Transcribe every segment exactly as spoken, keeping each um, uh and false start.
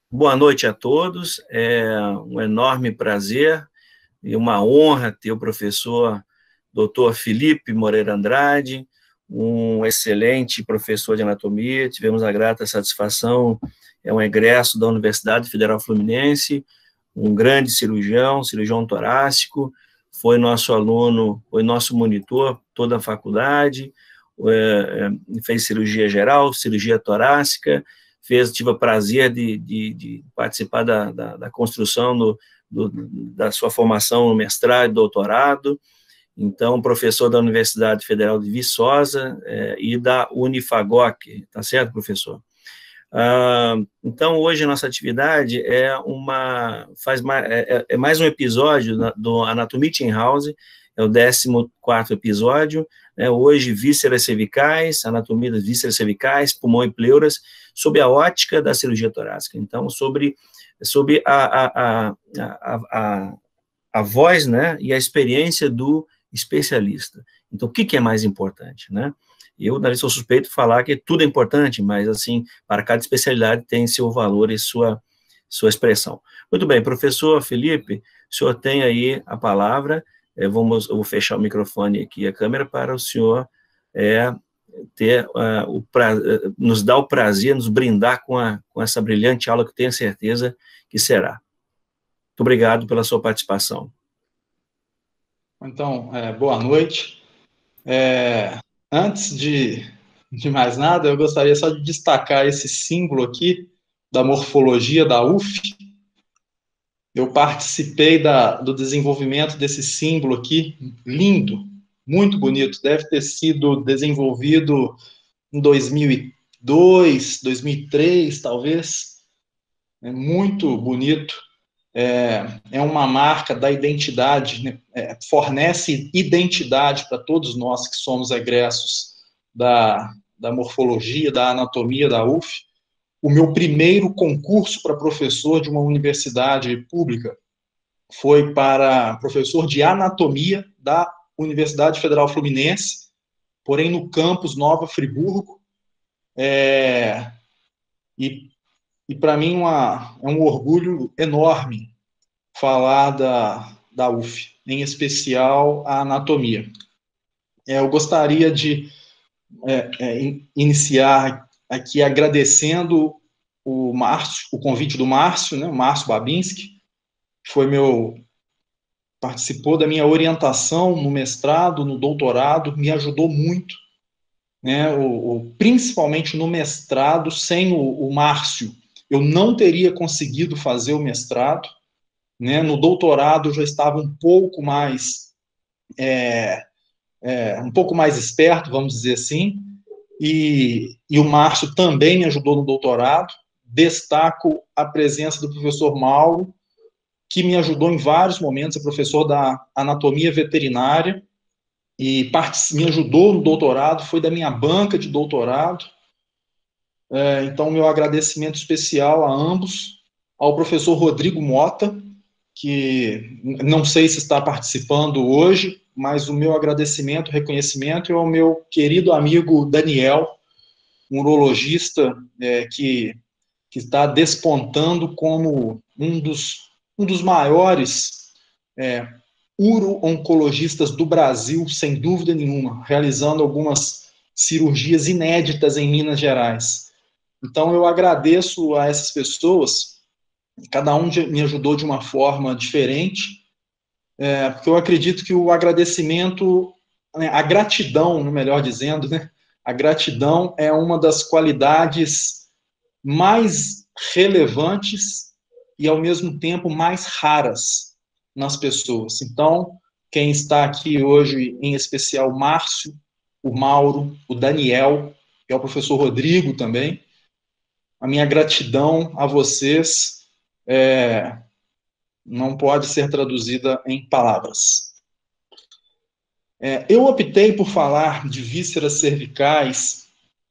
Boa noite a todos, é um enorme prazer e uma honra ter o professor doutor Felipe Moreira Andrade, um excelente professor de anatomia. Tivemos a grata satisfação, é um egresso da Universidade Federal Fluminense, um grande cirurgião, cirurgião torácico, foi nosso aluno, foi nosso monitor toda a faculdade, é, fez cirurgia geral, cirurgia torácica, fez, tive o prazer de, de, de participar da, da, da construção do, do, da sua formação no mestrado e doutorado. Então, professor da Universidade Federal de Viçosa é, e da Unifagoc, tá certo, professor? Ah, então, hoje a nossa atividade é uma, faz mais, é, é mais um episódio do Anatomia in House, é o décimo quarto episódio, né, hoje vísceras cervicais, anatomia das vísceras cervicais, pulmão e pleuras, sob a ótica da cirurgia torácica. Então, sobre, sobre a, a, a, a, a, a voz, né, e a experiência do especialista. Então, o que, que é mais importante, né? Eu, na sou suspeito de falar que tudo é importante, mas, assim, para cada especialidade tem seu valor e sua, sua expressão. Muito bem, professor Felipe, o senhor tem aí a palavra, é, vamos, eu vou fechar o microfone aqui, a câmera, para o senhor é, ter, uh, o pra, uh, nos dar o prazer, nos brindar com, a, com essa brilhante aula que tenho certeza que será. Muito obrigado pela sua participação. Então, é, boa noite. É, antes de, de mais nada, eu gostaria só de destacar esse símbolo aqui da morfologia da U F. Eu participei da, do desenvolvimento desse símbolo aqui, lindo, muito bonito. Deve ter sido desenvolvido em dois mil e dois, dois mil e três, talvez. É muito bonito. É, é uma marca da identidade, né? É, fornece identidade para todos nós que somos egressos da, da morfologia, da anatomia da U F. O meu primeiro concurso para professor de uma universidade pública foi para professor de anatomia da Universidade Federal Fluminense, porém no campus Nova Friburgo, é, e, e para mim uma, é um orgulho enorme falar da, da U F, em especial a anatomia. É, eu gostaria de é, é, iniciar aqui agradecendo o Márcio, o convite do Márcio, né, o Márcio Babinski, que foi meu, participou da minha orientação no mestrado, no doutorado, me ajudou muito, né, o, o, principalmente no mestrado, sem o, o Márcio, eu não teria conseguido fazer o mestrado, né, no doutorado eu já estava um pouco mais é, é, um pouco mais esperto, vamos dizer assim, e, e o Márcio também me ajudou no doutorado. Destaco a presença do professor Mauro, que me ajudou em vários momentos, é professor da anatomia veterinária, e me ajudou no doutorado, foi da minha banca de doutorado. É, então, meu agradecimento especial a ambos, ao professor Rodrigo Mota, que não sei se está participando hoje, mas o meu agradecimento, reconhecimento é ao meu querido amigo Daniel, um urologista é, que, que está despontando como um dos, um dos maiores é, uro-oncologistas do Brasil, sem dúvida nenhuma, realizando algumas cirurgias inéditas em Minas Gerais. Então, eu agradeço a essas pessoas, cada um me ajudou de uma forma diferente, é, porque eu acredito que o agradecimento, né, a gratidão, melhor dizendo, né, a gratidão é uma das qualidades mais relevantes e, ao mesmo tempo, mais raras nas pessoas. Então, quem está aqui hoje, em especial o Márcio, o Mauro, o Daniel, que é o professor Rodrigo também, a minha gratidão a vocês é, não pode ser traduzida em palavras. É, eu optei por falar de vísceras cervicais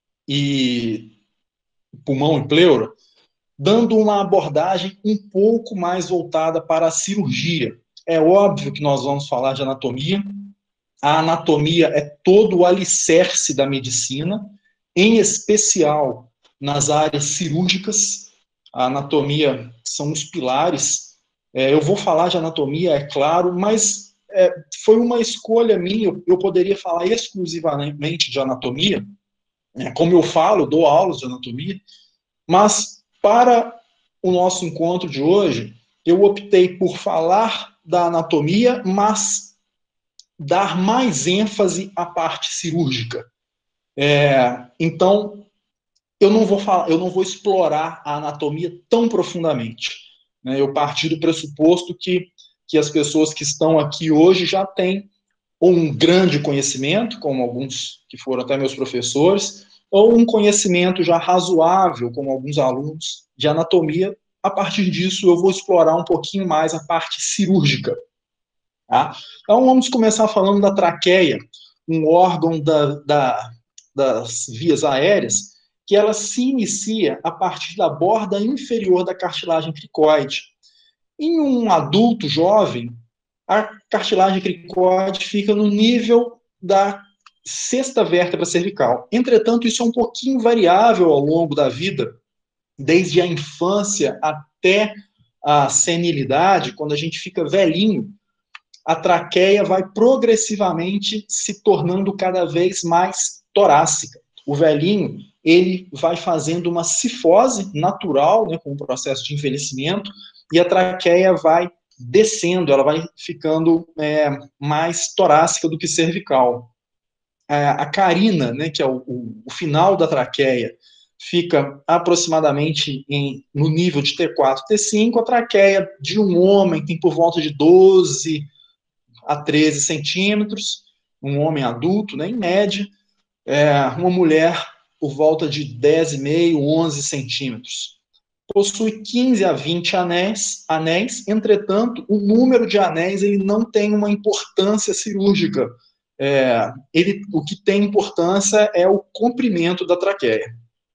e pulmão e pleura, dando uma abordagem um pouco mais voltada para a cirurgia. É óbvio que nós vamos falar de anatomia. A anatomia é todo o alicerce da medicina, em especial nas áreas cirúrgicas. A anatomia são os pilares. É, eu vou falar de anatomia, é claro, mas é, foi uma escolha minha. Eu poderia falar exclusivamente de anatomia, né, como eu falo, dou aulas de anatomia, mas para o nosso encontro de hoje, eu optei por falar da anatomia, mas dar mais ênfase à parte cirúrgica. É, então, eu não vou falar, eu não vou explorar a anatomia tão profundamente, né? Eu parti do pressuposto que, que as pessoas que estão aqui hoje já têm ou um grande conhecimento, como alguns que foram até meus professores, ou um conhecimento já razoável, como alguns alunos de anatomia. A partir disso, eu vou explorar um pouquinho mais a parte cirúrgica. Tá? Então, vamos começar falando da traqueia, um órgão da, da, das vias aéreas, que ela se inicia a partir da borda inferior da cartilagem cricoide. Em um adulto jovem, a cartilagem cricoide fica no nível da sexta vértebra cervical. Entretanto, isso é um pouquinho variável ao longo da vida, desde a infância até a senilidade, quando a gente fica velhinho, a traqueia vai progressivamente se tornando cada vez mais torácica. O velhinho, ele vai fazendo uma cifose natural, né, com o processo de envelhecimento, e a traqueia vai descendo, ela vai ficando é, mais torácica do que cervical. A, a carina, né, que é o, o, o final da traqueia, fica aproximadamente em, no nível de T quatro, T cinco. A traqueia de um homem tem por volta de doze a treze centímetros, um homem adulto, né, em média. É, uma mulher por volta de dez vírgula cinco, onze centímetros. Possui quinze a vinte anéis, anéis, entretanto, o número de anéis ele não tem uma importância cirúrgica. É, ele, o que tem importância é o comprimento da traqueia.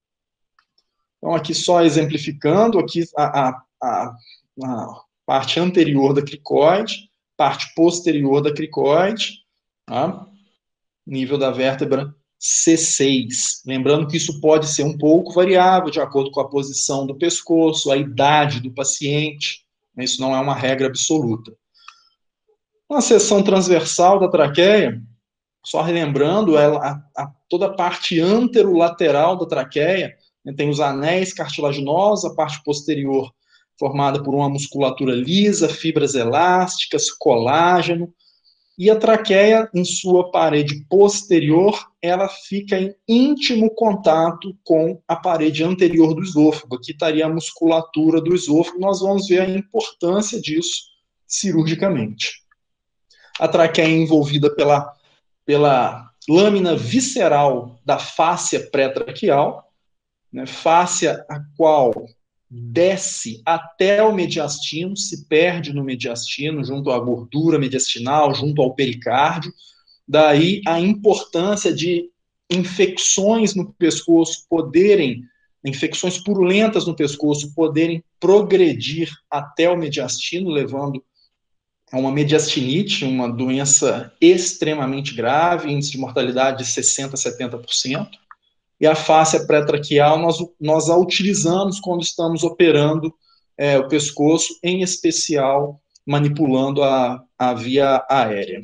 Então, aqui só exemplificando, aqui a, a, a, a parte anterior da cricoide, parte posterior da cricoide, tá? Nível da vértebra C seis. Lembrando que isso pode ser um pouco variável, de acordo com a posição do pescoço, a idade do paciente. Isso não é uma regra absoluta. Uma seção transversal da traqueia, só relembrando, ela, a, a, toda a parte anterolateral da traqueia, né, tem os anéis cartilaginosos, a parte posterior formada por uma musculatura lisa, fibras elásticas, colágeno, e a traqueia, em sua parede posterior, ela fica em íntimo contato com a parede anterior do esôfago. Aqui estaria a musculatura do esôfago, nós vamos ver a importância disso cirurgicamente. A traqueia é envolvida pela, pela lâmina visceral da fáscia pré-traqueal, né, fáscia a qual desce até o mediastino, se perde no mediastino, junto à gordura mediastinal, junto ao pericárdio. Daí a importância de infecções no pescoço poderem, infecções purulentas no pescoço poderem progredir até o mediastino, levando a uma mediastinite, uma doença extremamente grave, índice de mortalidade de sessenta por cento a setenta por cento. E a fáscia pré-traqueal nós, nós a utilizamos quando estamos operando é, o pescoço, em especial manipulando a, a via aérea.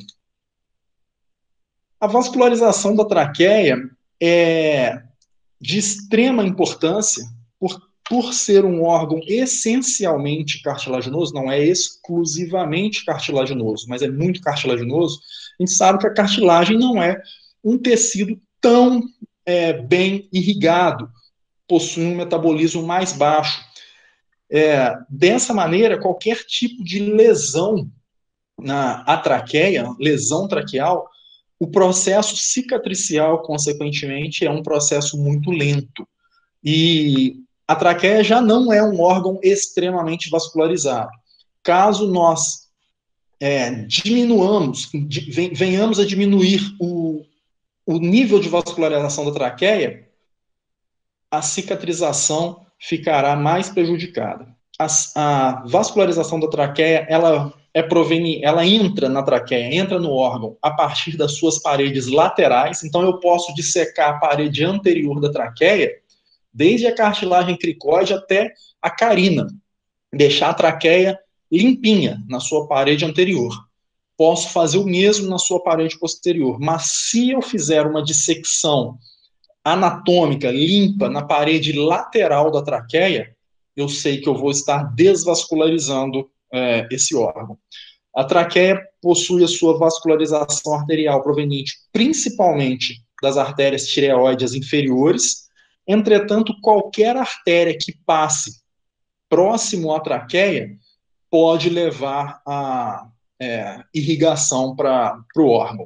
A vascularização da traqueia é de extrema importância por, por ser um órgão essencialmente cartilaginoso, não é exclusivamente cartilaginoso, mas é muito cartilaginoso. A gente sabe que a cartilagem não é um tecido tão É, bem irrigado, possui um metabolismo mais baixo. É, dessa maneira, qualquer tipo de lesão na a traqueia, lesão traqueal, o processo cicatricial, consequentemente, é um processo muito lento. E a traqueia já não é um órgão extremamente vascularizado. Caso nós é, diminuamos, venhamos a diminuir o o nível de vascularização da traqueia, a cicatrização ficará mais prejudicada. A, a vascularização da traqueia, ela é proveniente, ela entra na traqueia, entra no órgão a partir das suas paredes laterais. Então eu posso dissecar a parede anterior da traqueia, desde a cartilagem cricoide até a carina, deixar a traqueia limpinha na sua parede anterior. Posso fazer o mesmo na sua parede posterior, mas se eu fizer uma dissecção anatômica limpa na parede lateral da traqueia, eu sei que eu vou estar desvascularizando é, esse órgão. A traqueia possui a sua vascularização arterial proveniente principalmente das artérias tireoides inferiores. Entretanto, qualquer artéria que passe próximo à traqueia pode levar a é, irrigação para o órgão.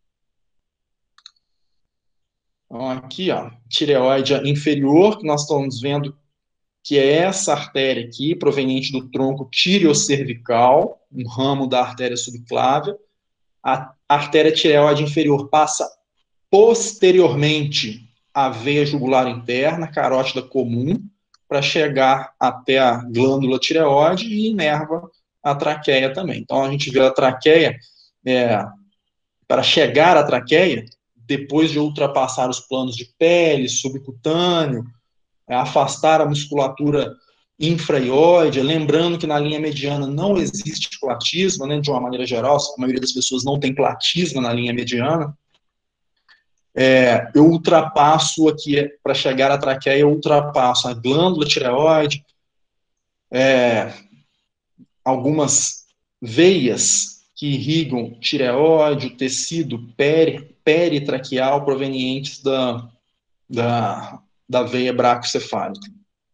Então, aqui, ó, tireoide inferior, que nós estamos vendo que é essa artéria aqui, proveniente do tronco tireocervical, um ramo da artéria subclávia. A artéria tireoide inferior passa posteriormente à veia jugular interna, carótida comum, para chegar até a glândula tireoide e inerva a traqueia também. Então, a gente vê a traqueia, é, para chegar à traqueia, depois de ultrapassar os planos de pele, subcutâneo, é, afastar a musculatura infraióide, lembrando que na linha mediana não existe platisma, né, de uma maneira geral, a maioria das pessoas não tem platisma na linha mediana. É, eu ultrapasso aqui, para chegar à traqueia, eu ultrapasso a glândula tireoide, é, algumas veias que irrigam tireoide, o tecido peri, peritraqueal provenientes da, da, da veia bracocefálica.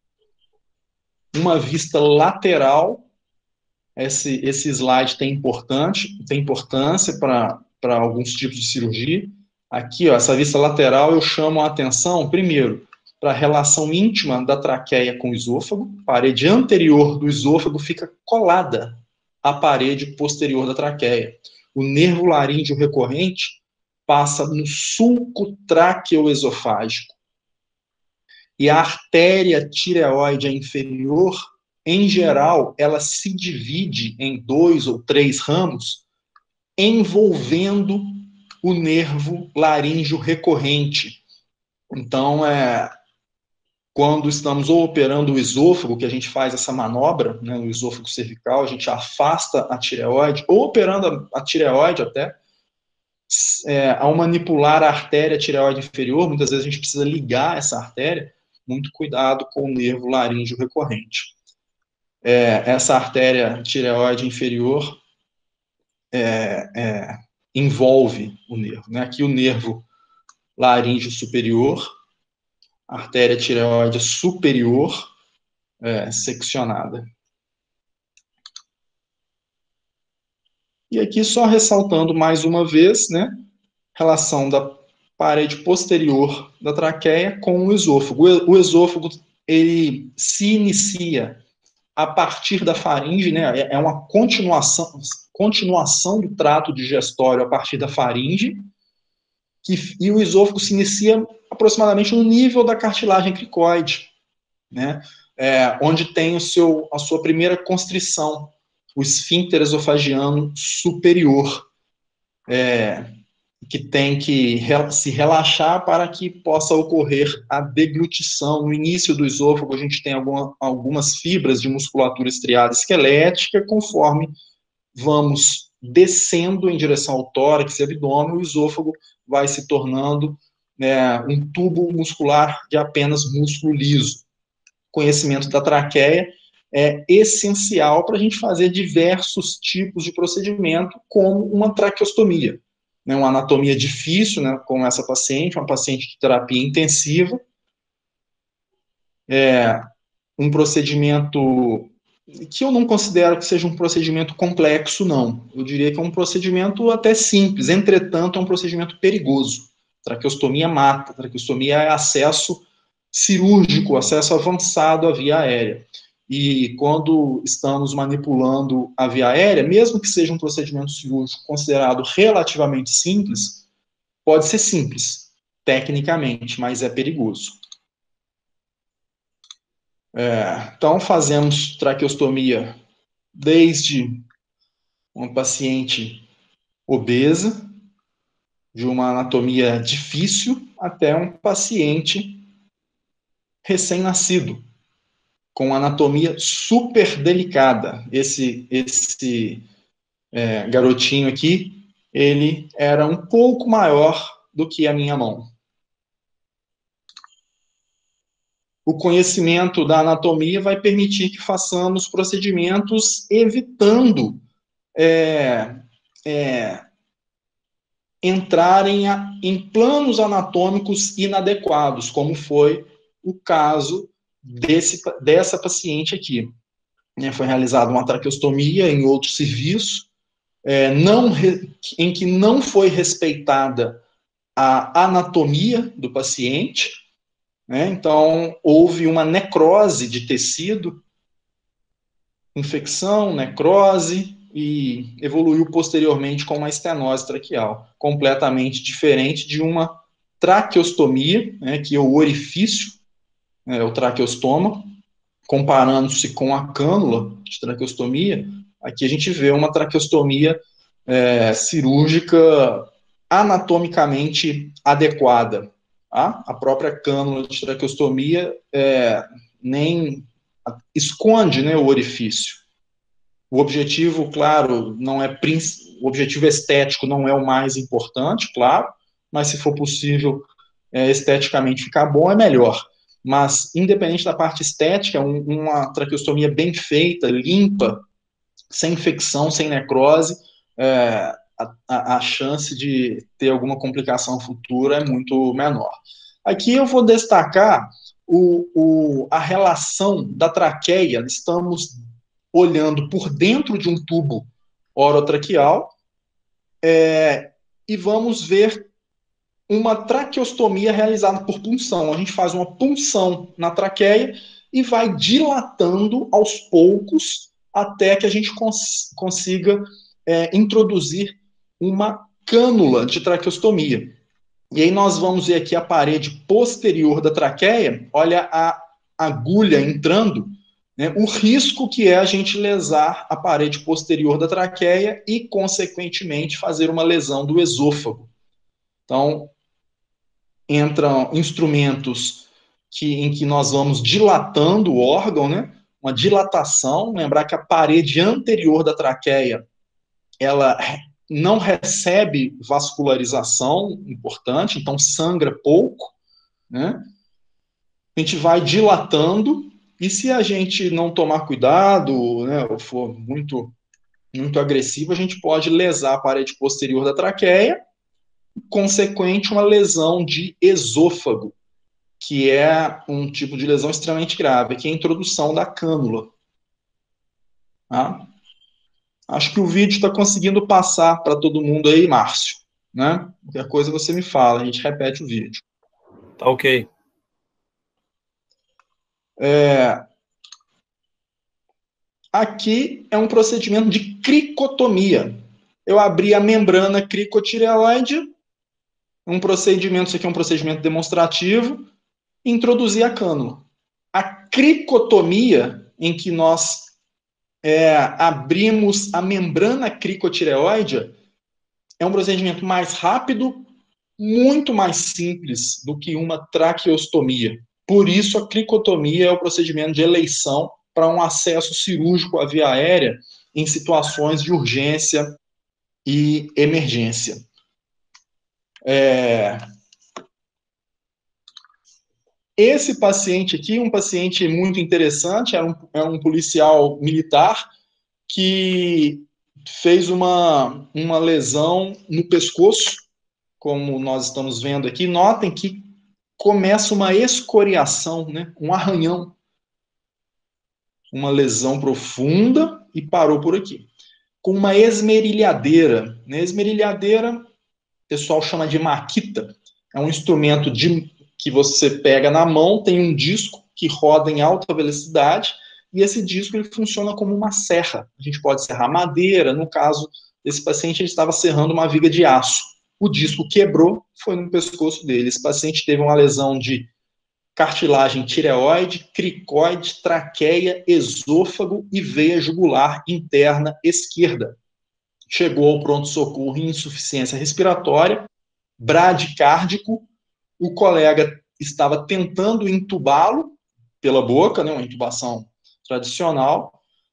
Uma vista lateral, esse, esse slide tem, importante, tem importância para alguns tipos de cirurgia. Aqui, ó, essa vista lateral, eu chamo a atenção, primeiro, para a relação íntima da traqueia com o esôfago. A parede anterior do esôfago fica colada à parede posterior da traqueia. O nervo laríngeo recorrente passa no sulco traqueoesofágico. E a artéria tireoide inferior, em geral, ela se divide em dois ou três ramos, envolvendo o nervo laríngeo recorrente. Então, é, quando estamos ou operando o esôfago, que a gente faz essa manobra, né, o esôfago cervical, a gente afasta a tireoide, ou operando a, a tireoide até, é, ao manipular a artéria tireoide inferior, muitas vezes a gente precisa ligar essa artéria, muito cuidado com o nervo laríngeo recorrente. É, essa artéria tireoide inferior é, é, envolve o nervo, né? Aqui o nervo laríngeo superior, artéria tireoide superior, é, seccionada. E aqui só ressaltando mais uma vez, né, relação da parede posterior da traqueia com o esôfago. O esôfago, ele se inicia a partir da faringe, né, é uma continuação, continuação do trato digestório a partir da faringe, que, e o esôfago se inicia aproximadamente no nível da cartilagem cricoide, né, é, onde tem o seu, a sua primeira constrição, o esfíncter esofagiano superior, é, que tem que se relaxar para que possa ocorrer a deglutição. No início do esôfago, a gente tem alguma, algumas fibras de musculatura estriada esquelética, conforme vamos descendo em direção ao tórax e abdômen, o esôfago vai se tornando, né, um tubo muscular de apenas músculo liso. Conhecimento da traqueia é essencial para a gente fazer diversos tipos de procedimento, como uma traqueostomia. Né, uma anatomia difícil, né, como essa paciente, uma paciente de terapia intensiva, é um procedimento que eu não considero que seja um procedimento complexo, não. Eu diria que é um procedimento até simples, entretanto, é um procedimento perigoso. Traqueostomia mata, traqueostomia é acesso cirúrgico, acesso avançado à via aérea. E quando estamos manipulando a via aérea, mesmo que seja um procedimento cirúrgico considerado relativamente simples, pode ser simples, tecnicamente, mas é perigoso. É, então, fazemos traqueostomia desde uma paciente obesa, de uma anatomia difícil, até um paciente recém-nascido, com anatomia super delicada. Esse, esse é, garotinho aqui, ele era um pouco maior do que a minha mão. O conhecimento da anatomia vai permitir que façamos procedimentos evitando é, é, entrarem a, em planos anatômicos inadequados, como foi o caso desse, dessa paciente aqui. É, foi realizada uma traqueostomia em outro serviço, é, não, em que não foi respeitada a anatomia do paciente, né? Então, houve uma necrose de tecido, infecção, necrose, e evoluiu posteriormente com uma estenose traqueal, completamente diferente de uma traqueostomia, né, que é o orifício, é o traqueostoma, comparando-se com a cânula de traqueostomia, aqui a gente vê uma traqueostomia é, cirúrgica anatomicamente adequada. Tá? A própria cânula de traqueostomia é, nem esconde, né, o orifício. O objetivo, claro, não é o objetivo estético não é o mais importante, claro, mas se for possível é, esteticamente ficar bom, é melhor. Mas, independente da parte estética, um, uma traqueostomia bem feita, limpa, sem infecção, sem necrose, é, a, a chance de ter alguma complicação futura é muito menor. Aqui eu vou destacar o, o, a relação da traqueia. Estamos olhando por dentro de um tubo orotraqueal é, e vamos ver uma traqueostomia realizada por punção. A gente faz uma punção na traqueia e vai dilatando aos poucos até que a gente cons consiga é, introduzir uma cânula de traqueostomia. E aí nós vamos ver aqui a parede posterior da traqueia, olha a agulha entrando, né, o risco que é a gente lesar a parede posterior da traqueia e, consequentemente, fazer uma lesão do esôfago. Então, entram instrumentos que, em que nós vamos dilatando o órgão, né? Uma dilatação, lembrar que a parede anterior da traqueia, ela não recebe vascularização importante, então sangra pouco, né? A gente vai dilatando, e se a gente não tomar cuidado, né, ou for muito, muito agressivo, a gente pode lesar a parede posterior da traqueia, consequente uma lesão de esôfago, que é um tipo de lesão extremamente grave, que é a introdução da cânula. Tá? Acho que o vídeo está conseguindo passar para todo mundo aí, Márcio. Né? Qualquer coisa você me fala, a gente repete o vídeo. Tá ok. É... Aqui é um procedimento de cricotomia. Eu abri a membrana cricotireoide, um procedimento, isso aqui é um procedimento demonstrativo, e introduzi a cânula. A cricotomia, em que nós é, abrimos a membrana cricotireoide, é um procedimento mais rápido, muito mais simples do que uma traqueostomia. Por isso, a cricotomia é o procedimento de eleição para um acesso cirúrgico à via aérea em situações de urgência e emergência. É... Esse paciente aqui, um paciente muito interessante, é um, é um policial militar que fez uma, uma lesão no pescoço, como nós estamos vendo aqui. Notem que começa uma escoriação, né? Um arranhão, uma lesão profunda e parou por aqui. Com uma esmerilhadeira. Né? Esmerilhadeira, o pessoal chama de maquita. É um instrumento de, que você pega na mão, tem um disco que roda em alta velocidade, e esse disco ele funciona como uma serra. A gente pode serrar madeira. No caso desse paciente, ele estava serrando uma viga de aço. O disco quebrou, foi no pescoço dele. Esse paciente teve uma lesão de cartilagem tireoide, cricoide, traqueia, esôfago e veia jugular interna esquerda. Chegou ao pronto-socorro em insuficiência respiratória, bradicárdico. O colega estava tentando entubá-lo, pela boca, né, uma intubação tradicional.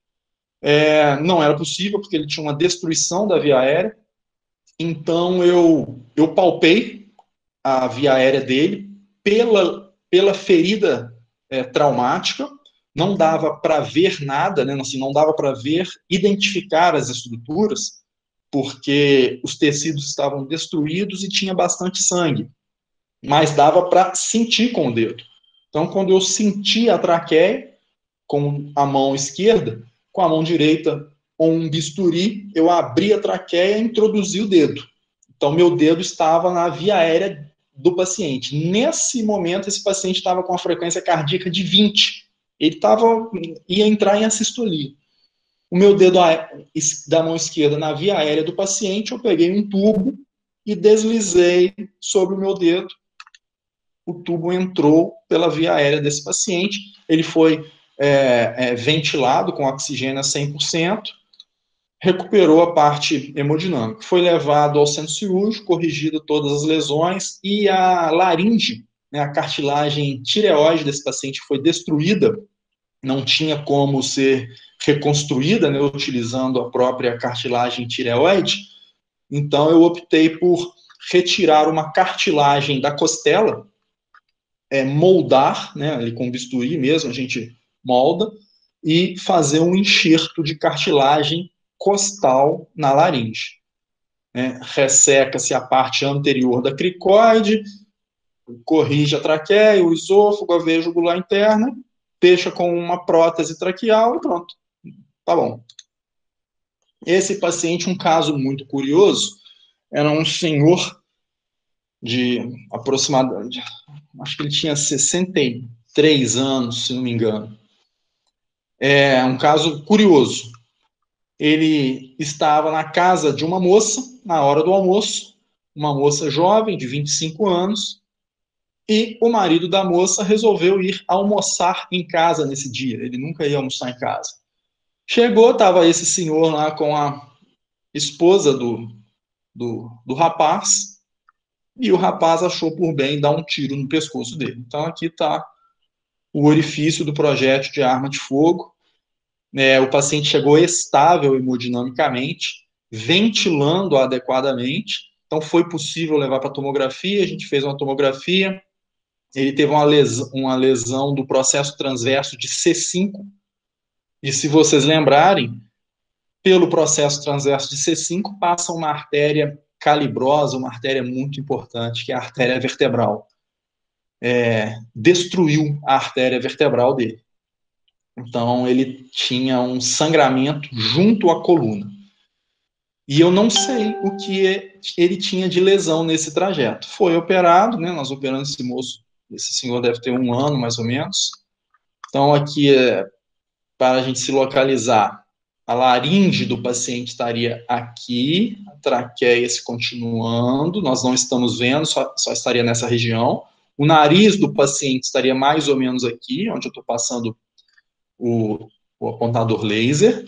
É, não era possível, porque ele tinha uma destruição da via aérea. Então, eu, eu palpei a via aérea dele pela, pela ferida é, traumática. Não dava para ver nada, né, assim, não dava para ver, identificar as estruturas, porque os tecidos estavam destruídos e tinha bastante sangue. Mas dava para sentir com o dedo. Então, quando eu senti a traqueia com a mão esquerda, com a mão direita, com um bisturi, eu abri a traqueia e introduzi o dedo. Então, meu dedo estava na via aérea do paciente. Nesse momento, esse paciente estava com a frequência cardíaca de vinte. Ele tava, ia entrar em assistolia. O meu dedo da mão esquerda na via aérea do paciente, eu peguei um tubo e deslizei sobre o meu dedo. O tubo entrou pela via aérea desse paciente, ele foi é, é, ventilado com oxigênio a cem por cento, recuperou a parte hemodinâmica, foi levado ao centro cirúrgico, corrigido todas as lesões, e a laringe, né, a cartilagem tireoide desse paciente foi destruída, não tinha como ser reconstruída, né, utilizando a própria cartilagem tireoide. Então eu optei por retirar uma cartilagem da costela, é, moldar, né, ali com bisturi mesmo, a gente molda, e fazer um enxerto de cartilagem costal na laringe. Né? Resseca-se a parte anterior da cricoide, corrige a traqueia, o esôfago, a veia jugular interna, fecha com uma prótese traqueal e pronto. Tá bom. Esse paciente, um caso muito curioso, era um senhor de aproximadamente, acho que ele tinha sessenta e três anos, se não me engano. É um caso curioso. Ele estava na casa de uma moça, na hora do almoço, uma moça jovem, de vinte e cinco anos, e o marido da moça resolveu ir almoçar em casa nesse dia. Ele nunca ia almoçar em casa. Chegou, estava esse senhor lá com a esposa do, do, do rapaz, e o rapaz achou por bem dar um tiro no pescoço dele. Então aqui está o orifício do projétil de arma de fogo. É, o paciente chegou estável hemodinamicamente, ventilando adequadamente, então foi possível levar para a tomografia, a gente fez uma tomografia, ele teve uma lesão, uma lesão do processo transverso de C cinco, e se vocês lembrarem, pelo processo transverso de C cinco passa uma artéria calibrosa, uma artéria muito importante, que é a artéria vertebral. É, destruiu a artéria vertebral dele. Então, ele tinha um sangramento junto à coluna. E eu não sei o que ele tinha de lesão nesse trajeto. Foi operado, né? Nós operamos esse moço, esse senhor deve ter um ano, mais ou menos. Então, aqui, é, para a gente se localizar, a laringe do paciente estaria aqui, a traqueia se continuando, nós não estamos vendo, só, só estaria nessa região. O nariz do paciente estaria mais ou menos aqui, onde eu estou passando O, o apontador laser,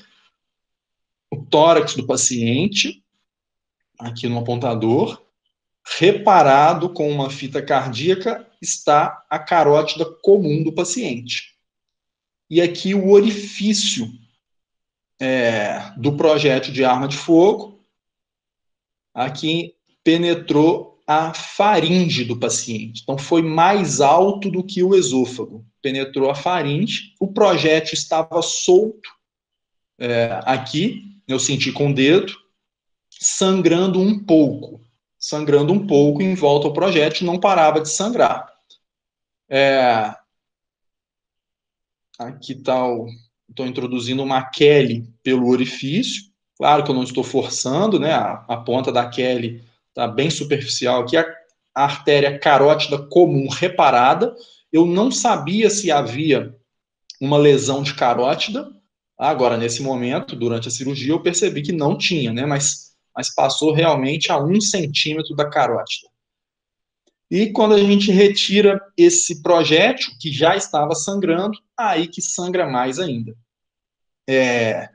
o tórax do paciente, aqui no apontador, reparado com uma fita cardíaca, está a carótida comum do paciente. E aqui o orifício é, do projétil de arma de fogo, aqui penetrou a faringe do paciente. Então, foi mais alto do que o esôfago. Penetrou a faringe, o projétil estava solto é, aqui, eu senti com o dedo, sangrando um pouco. Sangrando um pouco em volta ao projétil, não parava de sangrar. É, aqui está o... Estou introduzindo uma Kelly pelo orifício. Claro que eu não estou forçando, né? A, a ponta da Kelly está bem superficial aqui. A, a artéria carótida comum reparada. Eu não sabia se havia uma lesão de carótida. Agora, nesse momento, durante a cirurgia, eu percebi que não tinha, né? Mas, mas passou realmente a um centímetro da carótida. E quando a gente retira esse projétil, que já estava sangrando, aí que sangra mais ainda. É...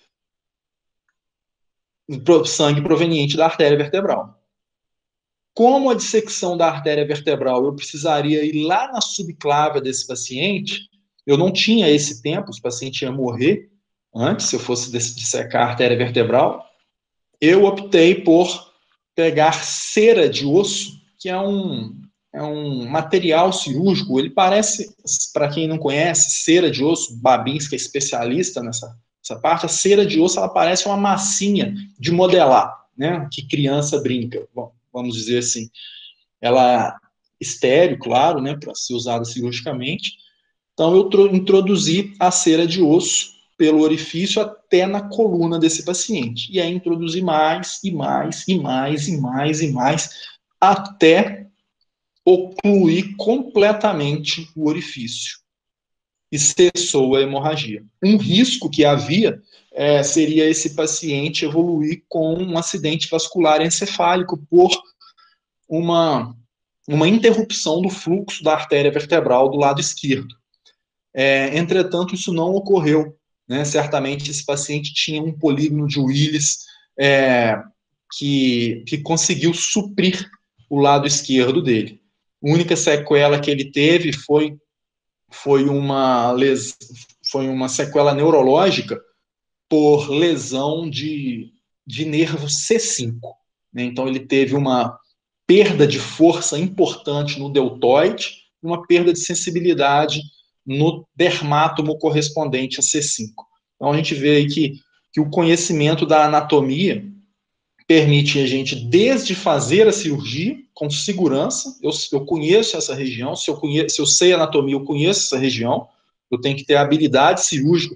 sangue proveniente da artéria vertebral. Como a dissecção da artéria vertebral, eu precisaria ir lá na subclávia desse paciente, Eu não tinha esse tempo, o paciente ia morrer antes, se eu fosse dissecar a artéria vertebral. Eu optei por pegar cera de osso, que é um, é um material cirúrgico. Ele parece, para quem não conhece, cera de osso, Babinski é especialista nessa, nessa parte, a cera de osso ela parece uma massinha de modelar, né, que criança brinca, bom, vamos dizer assim. Ela é estéril, claro, né, para ser usada cirurgicamente. Então, eu introduzi a cera de osso pelo orifício até na coluna desse paciente. E aí introduzi mais, e mais, e mais, e mais, e mais, até ocluir completamente o orifício. E cessou a hemorragia. Um risco que havia é, seria esse paciente evoluir com um acidente vascular encefálico por uma, uma interrupção do fluxo da artéria vertebral do lado esquerdo. É, entretanto, isso não ocorreu. Né? Certamente, esse paciente tinha um polígono de Willis é, que, que conseguiu suprir o lado esquerdo dele. A única sequela que ele teve foi, foi, uma, les, foi uma sequela neurológica por lesão de, de nervo C cinco. Né? Então, ele teve uma perda de força importante no deltoide, uma perda de sensibilidade no dermátomo correspondente a C cinco. Então, a gente vê aí que, que o conhecimento da anatomia permite a gente, desde fazer a cirurgia, com segurança, eu, eu conheço essa região, se eu, conheço, se eu sei anatomia, eu conheço essa região, eu tenho que ter habilidade cirúrgica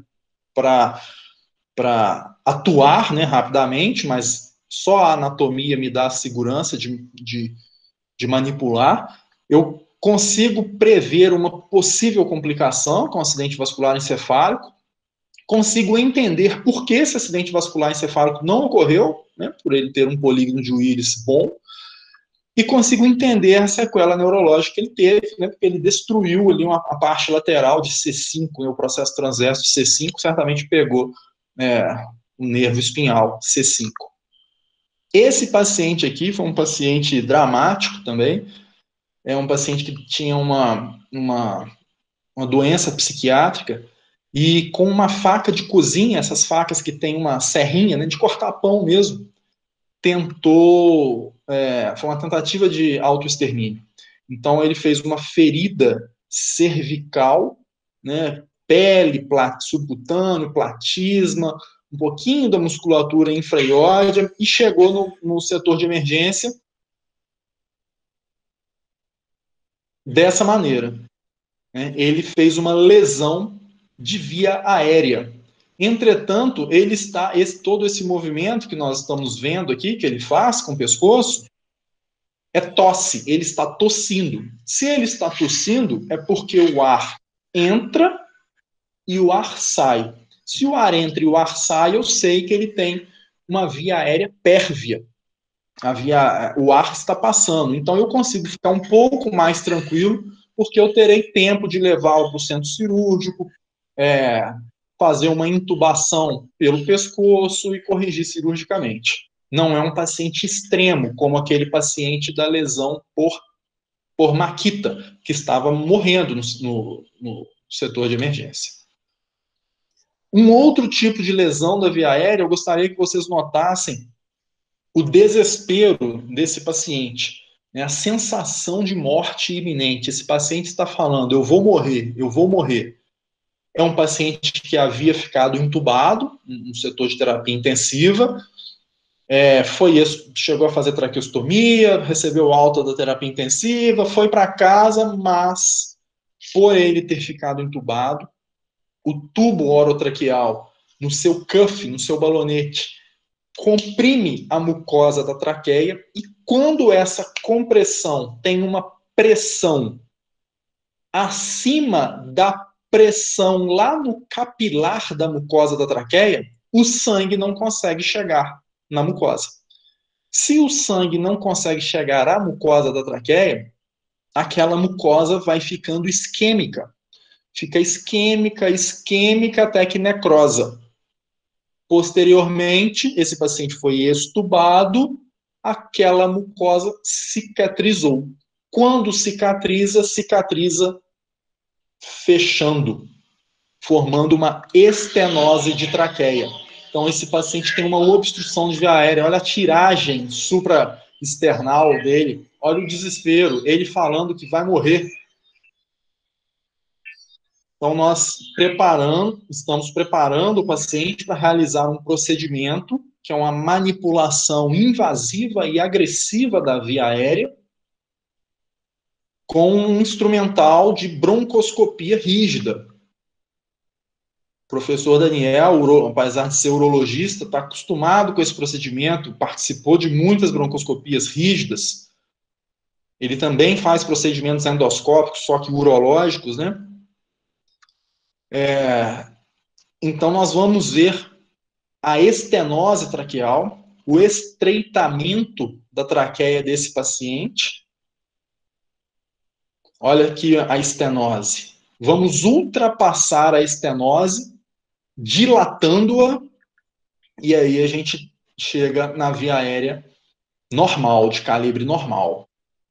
para atuar, né, rapidamente, mas só a anatomia me dá a segurança de, de, de manipular. Eu consigo prever uma possível complicação com acidente vascular encefálico, consigo entender por que esse acidente vascular encefálico não ocorreu, né, por ele ter um polígono de Willis bom, e consigo entender a sequela neurológica que ele teve, né, porque ele destruiu ali uma, a parte lateral de C cinco, né, o processo transverso de C cinco certamente pegou é, o nervo espinhal C cinco. Esse paciente aqui foi um paciente dramático também, é um paciente que tinha uma, uma, uma doença psiquiátrica e com uma faca de cozinha, essas facas que tem uma serrinha, né, de cortar pão mesmo, tentou, é, foi uma tentativa de autoextermínio. Então ele fez uma ferida cervical, né, pele, plat, subcutâneo, platisma, um pouquinho da musculatura infraioide e chegou no, no setor de emergência dessa maneira. Né? Ele fez uma lesão de via aérea. Entretanto, ele está, esse, todo esse movimento que nós estamos vendo aqui, que ele faz com o pescoço, é tosse, ele está tossindo. Se ele está tossindo, é porque o ar entra e o ar sai. Se o ar entra e o ar sai, eu sei que ele tem uma via aérea pérvia. A via, o ar está passando. Então, eu consigo ficar um pouco mais tranquilo, porque eu terei tempo de levá-lo para o centro cirúrgico, é, fazer uma intubação pelo pescoço e corrigir cirurgicamente. Não é um paciente extremo, como aquele paciente da lesão por, por Makita, que estava morrendo no, no, no setor de emergência. Um outro tipo de lesão da via aérea, eu gostaria que vocês notassem o desespero desse paciente, né? A sensação de morte iminente. Esse paciente está falando, eu vou morrer, eu vou morrer. É um paciente que havia ficado entubado no setor de terapia intensiva, é, foi, chegou a fazer traqueostomia, recebeu alta da terapia intensiva, foi para casa, mas por ele ter ficado entubado, o tubo orotraqueal no seu cuff, no seu balonete, comprime a mucosa da traqueia e quando essa compressão tem uma pressão acima da pressão lá no capilar da mucosa da traqueia, o sangue não consegue chegar na mucosa. Se o sangue não consegue chegar à mucosa da traqueia, aquela mucosa vai ficando isquêmica. Fica isquêmica, isquêmica, até que necrosa. Posteriormente, esse paciente foi extubado, aquela mucosa cicatrizou. Quando cicatriza, cicatriza fechando, formando uma estenose de traqueia. Então, esse paciente tem uma obstrução de via aérea. Olha a tiragem supraesternal dele. Olha o desespero. Ele falando que vai morrer. Então, nós preparando, estamos preparando o paciente para realizar um procedimento, que é uma manipulação invasiva e agressiva da via aérea, com um instrumental de broncoscopia rígida. O professor Daniel, apesar de ser urologista, está acostumado com esse procedimento, participou de muitas broncoscopias rígidas. Ele também faz procedimentos endoscópicos, só que urológicos, né? É, então, nós vamos ver a estenose traqueal, o estreitamento da traqueia desse paciente. Olha aqui a estenose. Vamos ultrapassar a estenose, dilatando-a, e aí a gente chega na via aérea normal, de calibre normal.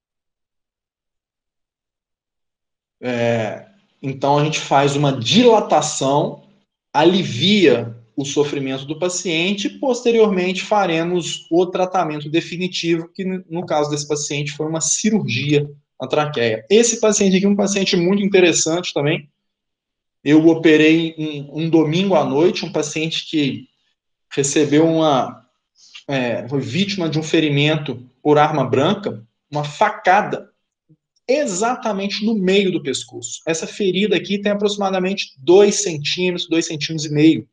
É, então, a gente faz uma dilatação, alivia o sofrimento do paciente, e posteriormente faremos o tratamento definitivo, que no caso desse paciente foi uma cirurgia na traqueia. Esse paciente aqui é um paciente muito interessante também. Eu operei um, um domingo à noite, um paciente que recebeu uma... É, foi vítima de um ferimento por arma branca, uma facada, exatamente no meio do pescoço. Essa ferida aqui tem aproximadamente dois centímetros, dois centímetros e meio.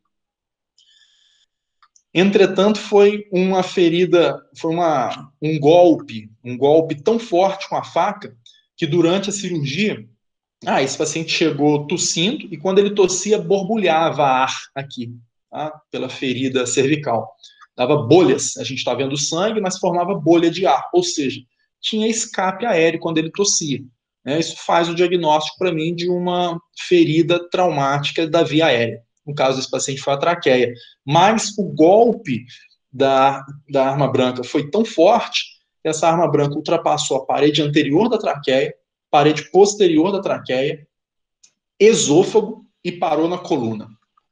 Entretanto, foi uma ferida, foi uma, um golpe, um golpe tão forte com a faca, que durante a cirurgia, ah, esse paciente chegou tossindo, e quando ele tossia, borbulhava ar aqui, tá? Pela ferida cervical. Dava bolhas, a gente está vendo sangue, mas formava bolha de ar, ou seja, tinha escape aéreo quando ele tossia. Né? Isso faz o diagnóstico para mim de uma ferida traumática da via aérea. No caso desse paciente foi a traqueia. Mas o golpe da, da arma branca foi tão forte que essa arma branca ultrapassou a parede anterior da traqueia, parede posterior da traqueia, esôfago e parou na coluna.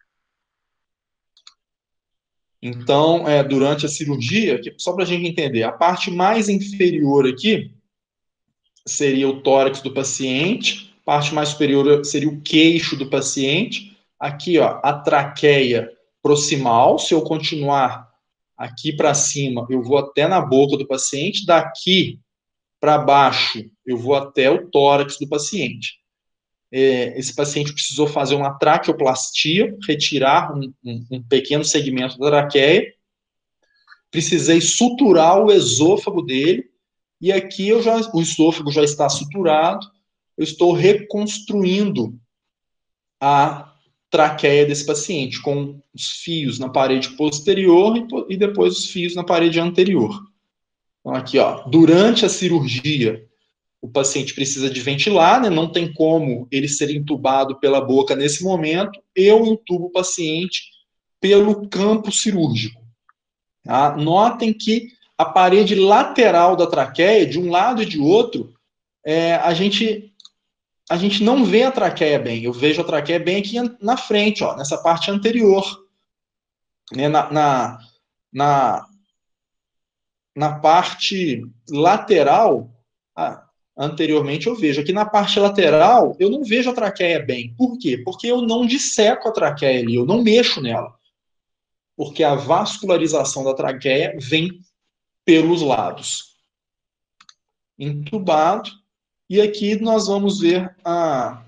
Então, é, durante a cirurgia, só para a gente entender, a parte mais inferior aqui seria o tórax do paciente, a parte mais superior seria o queixo do paciente. Aqui, ó, a traqueia proximal. Se eu continuar aqui para cima, eu vou até na boca do paciente. Daqui para baixo, eu vou até o tórax do paciente. É, esse paciente precisou fazer uma traqueoplastia, retirar um, um, um pequeno segmento da traqueia. Precisei suturar o esôfago dele. E aqui eu já, o esôfago já está suturado. Eu estou reconstruindo a traqueia desse paciente, com os fios na parede posterior e, e depois os fios na parede anterior. Então, aqui, ó, durante a cirurgia, o paciente precisa de ventilar, né? Não tem como ele ser entubado pela boca nesse momento. Eu entubo o paciente pelo campo cirúrgico. Tá? Notem que a parede lateral da traqueia, de um lado e de outro, é, a gente... a gente não vê a traqueia bem. Eu vejo a traqueia bem aqui na frente, ó, nessa parte anterior. Né, na, na, na, na parte lateral, ah, anteriormente eu vejo. Aqui na parte lateral, eu não vejo a traqueia bem. Por quê? Porque eu não disseco a traqueia ali, eu não mexo nela. Porque a vascularização da traqueia vem pelos lados. Entubado. E aqui nós vamos ver a...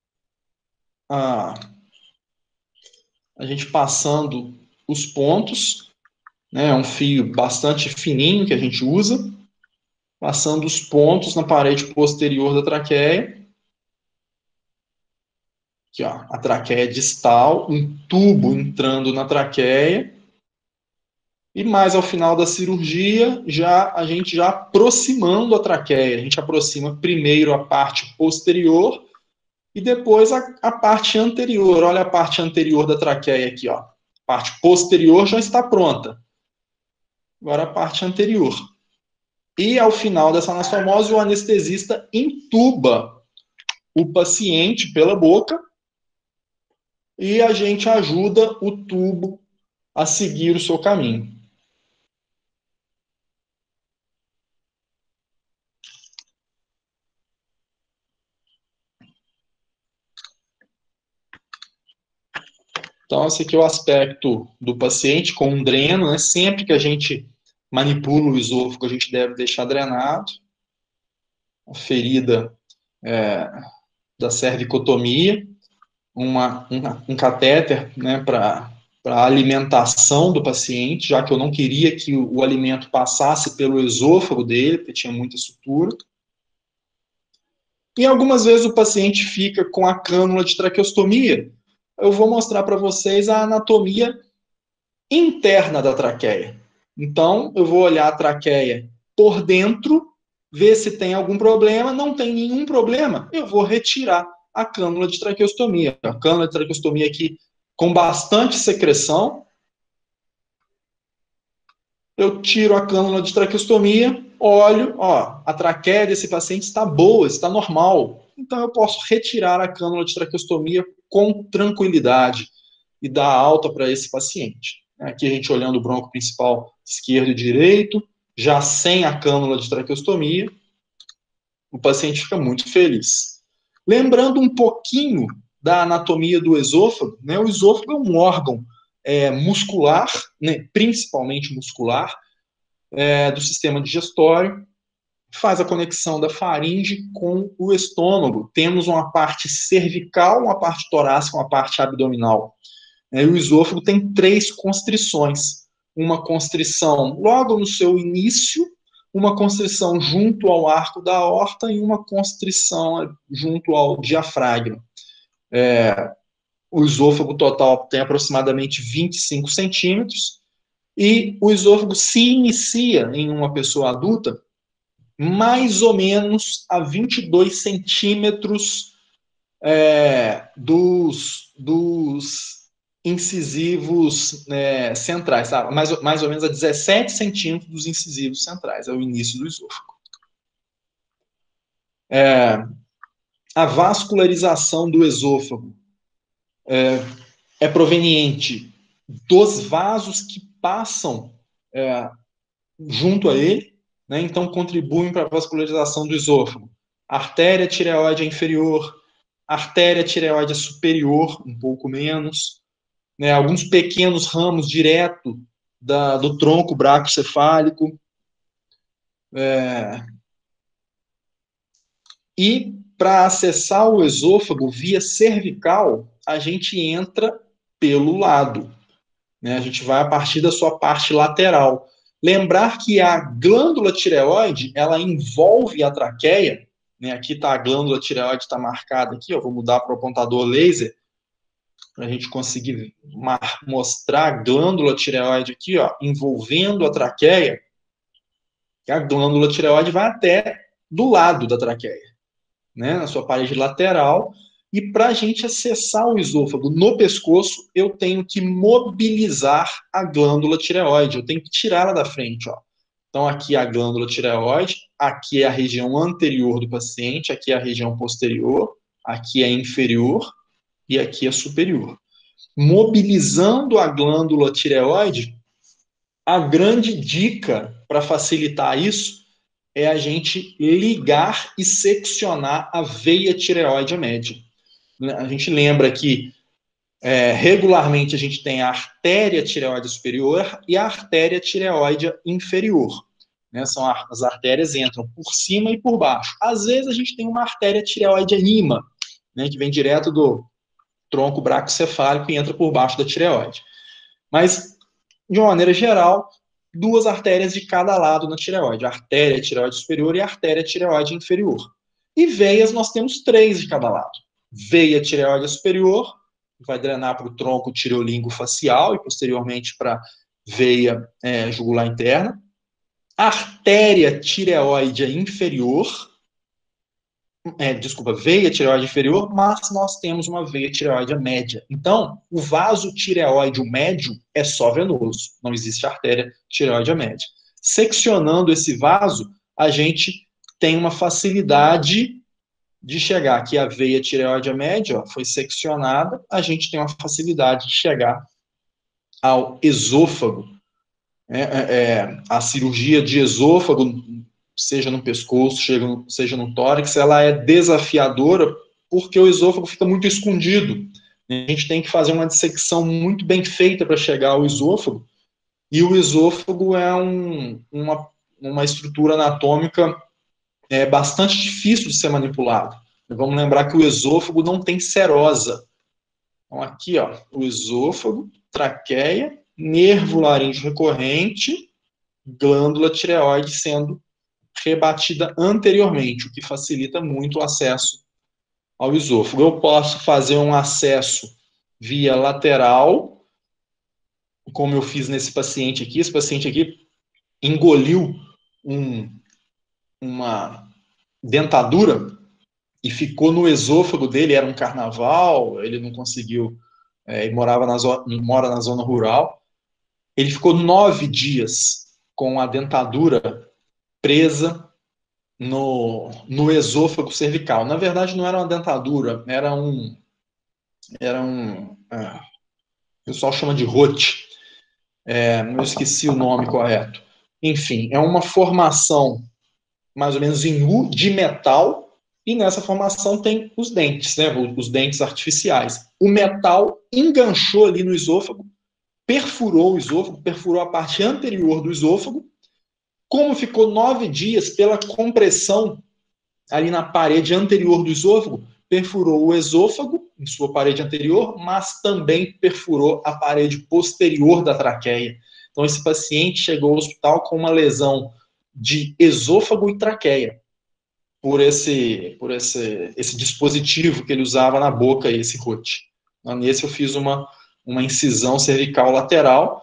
a a gente passando os pontos, né, é um fio bastante fininho que a gente usa, passando os pontos na parede posterior da traqueia. Aqui, ó, a traqueia distal, um tubo entrando na traqueia. E mais ao final da cirurgia, já a gente já aproximando a traqueia. A gente aproxima primeiro a parte posterior e depois a, a parte anterior. Olha a parte anterior da traqueia aqui, ó. A parte posterior já está pronta. Agora a parte anterior. E ao final dessa anastomose, o anestesista intuba o paciente pela boca e a gente ajuda o tubo a seguir o seu caminho. Então, esse aqui é o aspecto do paciente com um dreno, né? Sempre que a gente manipula o esôfago, a gente deve deixar drenado. A ferida é, da cervicotomia, uma, um, um catéter, né, para a alimentação do paciente, já que eu não queria que o, o alimento passasse pelo esôfago dele, porque tinha muita sutura. E algumas vezes o paciente fica com a cânula de traqueostomia. Eu vou mostrar para vocês a anatomia interna da traqueia. Então, eu vou olhar a traqueia por dentro, ver se tem algum problema. Não tem nenhum problema, eu vou retirar a cânula de traqueostomia. A cânula de traqueostomia aqui com bastante secreção. Eu tiro a cânula de traqueostomia, olho, ó, a traqueia desse paciente está boa, está normal. Então, eu posso retirar a cânula de traqueostomia com tranquilidade e dar alta para esse paciente. Aqui a gente olhando o bronco principal esquerdo e direito, já sem a cânula de traqueostomia, o paciente fica muito feliz. Lembrando um pouquinho da anatomia do esôfago, né? O esôfago é um órgão é, muscular, né? Principalmente muscular, é, do sistema digestório, faz a conexão da faringe com o estômago. Temos uma parte cervical, uma parte torácica, uma parte abdominal. E o esôfago tem três constrições. Uma constrição logo no seu início, uma constrição junto ao arco da aorta e uma constrição junto ao diafragma. É, o esôfago total tem aproximadamente vinte e cinco centímetros e o esôfago se inicia em uma pessoa adulta mais ou menos a vinte e dois centímetros é, dos, dos incisivos é, centrais, tá? mais, mais ou menos a dezessete centímetros dos incisivos centrais, é o início do esôfago. É, a vascularização do esôfago é, é proveniente dos vasos que passam é, junto a ele, né? Então contribuem para a vascularização do esôfago. Artéria tireoide inferior, artéria tireoide superior, um pouco menos, né? Alguns pequenos ramos direto da, do tronco bracocefálico. É... E para acessar o esôfago via cervical, a gente entra pelo lado, né? A gente vai a partir da sua parte lateral. Lembrar que a glândula tireoide, ela envolve a traqueia, né? Aqui está a glândula tireoide, está marcada aqui, eu vou mudar para o apontador laser, para a gente conseguir mostrar a glândula tireoide aqui, ó, envolvendo a traqueia. E a glândula tireoide vai até do lado da traqueia, né? Na sua parede lateral. E para a gente acessar o esôfago no pescoço, eu tenho que mobilizar a glândula tireoide, eu tenho que tirá-la da frente. Ó. Então, aqui é a glândula tireoide, aqui é a região anterior do paciente, aqui é a região posterior, aqui é inferior e aqui é superior. Mobilizando a glândula tireoide, a grande dica para facilitar isso é a gente ligar e seccionar a veia tireoide média. A gente lembra que é, regularmente a gente tem a artéria tireoide superior e a artéria tireoide inferior. Né? São as artérias entram por cima e por baixo. Às vezes a gente tem uma artéria tireoide anima, né, que vem direto do tronco bracocefálico e entra por baixo da tireoide. Mas, de uma maneira geral, duas artérias de cada lado na tireoide, a artéria tireoide superior e a artéria tireoide inferior. E veias nós temos três de cada lado. Veia tireoide superior, vai drenar para o tronco tireolínguo facial e posteriormente para a veia é, jugular interna. Artéria tireoide inferior, é, desculpa, veia tireoide inferior, mas nós temos uma veia tireoide média. Então, o vaso tireoide médio é só venoso, não existe artéria tireoide média. Seccionando esse vaso, a gente tem uma facilidade de chegar aqui a veia tireoide média, ó, foi seccionada, a gente tem uma facilidade de chegar ao esôfago. É, é, a cirurgia de esôfago, seja no pescoço, seja no tórax, ela é desafiadora porque o esôfago fica muito escondido. A gente tem que fazer uma dissecção muito bem feita para chegar ao esôfago, e o esôfago é um, uma, uma estrutura anatômica é, bastante difícil de ser manipulado. Vamos lembrar que o esôfago não tem serosa. Então, aqui, ó, o esôfago, traqueia, nervo laríngeo recorrente, glândula tireoide sendo rebatida anteriormente, o que facilita muito o acesso ao esôfago. Eu posso fazer um acesso via lateral, como eu fiz nesse paciente aqui. Esse paciente aqui engoliu um, uma dentadura e ficou no esôfago dele, era um carnaval, ele não conseguiu, é, ele morava na zona, mora na zona rural. Ele ficou nove dias com a dentadura presa no, no esôfago cervical. Na verdade, não era uma dentadura, era um... Era um é, o pessoal chama de rote. É, eu esqueci o nome correto. Enfim, é uma formação mais ou menos em U de metal, e nessa formação tem os dentes, né, os dentes artificiais. O metal enganchou ali no esôfago, perfurou o esôfago, perfurou a parte anterior do esôfago. Como ficou nove dias pela compressão ali na parede anterior do esôfago, perfurou o esôfago em sua parede anterior, mas também perfurou a parede posterior da traqueia. Então, esse paciente chegou ao hospital com uma lesão de esôfago e traqueia, por esse, por esse, esse dispositivo que ele usava na boca, esse rote. Nesse eu fiz uma, uma incisão cervical lateral,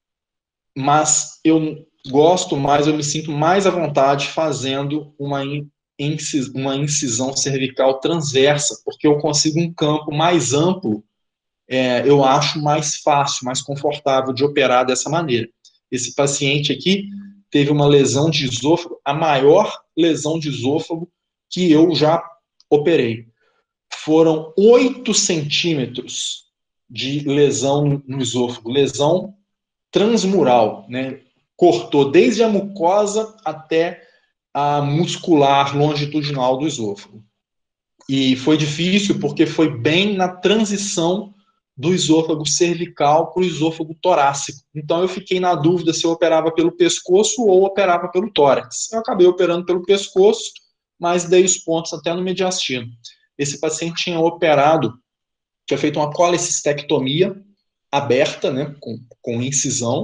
mas eu gosto mais, eu me sinto mais à vontade fazendo uma, incis, uma incisão cervical transversa, porque eu consigo um campo mais amplo, é, eu acho mais fácil, mais confortável de operar dessa maneira. Esse paciente aqui teve uma lesão de esôfago, a maior lesão de esôfago que eu já operei. Foram oito centímetros de lesão no esôfago, lesão transmural, né? Cortou desde a mucosa até a muscular longitudinal do esôfago. E foi difícil porque foi bem na transição do esôfago cervical para o esôfago torácico. Então eu fiquei na dúvida se eu operava pelo pescoço ou operava pelo tórax. Eu acabei operando pelo pescoço, mas dei os pontos até no mediastino. Esse paciente tinha operado, tinha feito uma colecistectomia aberta, né, com, com incisão,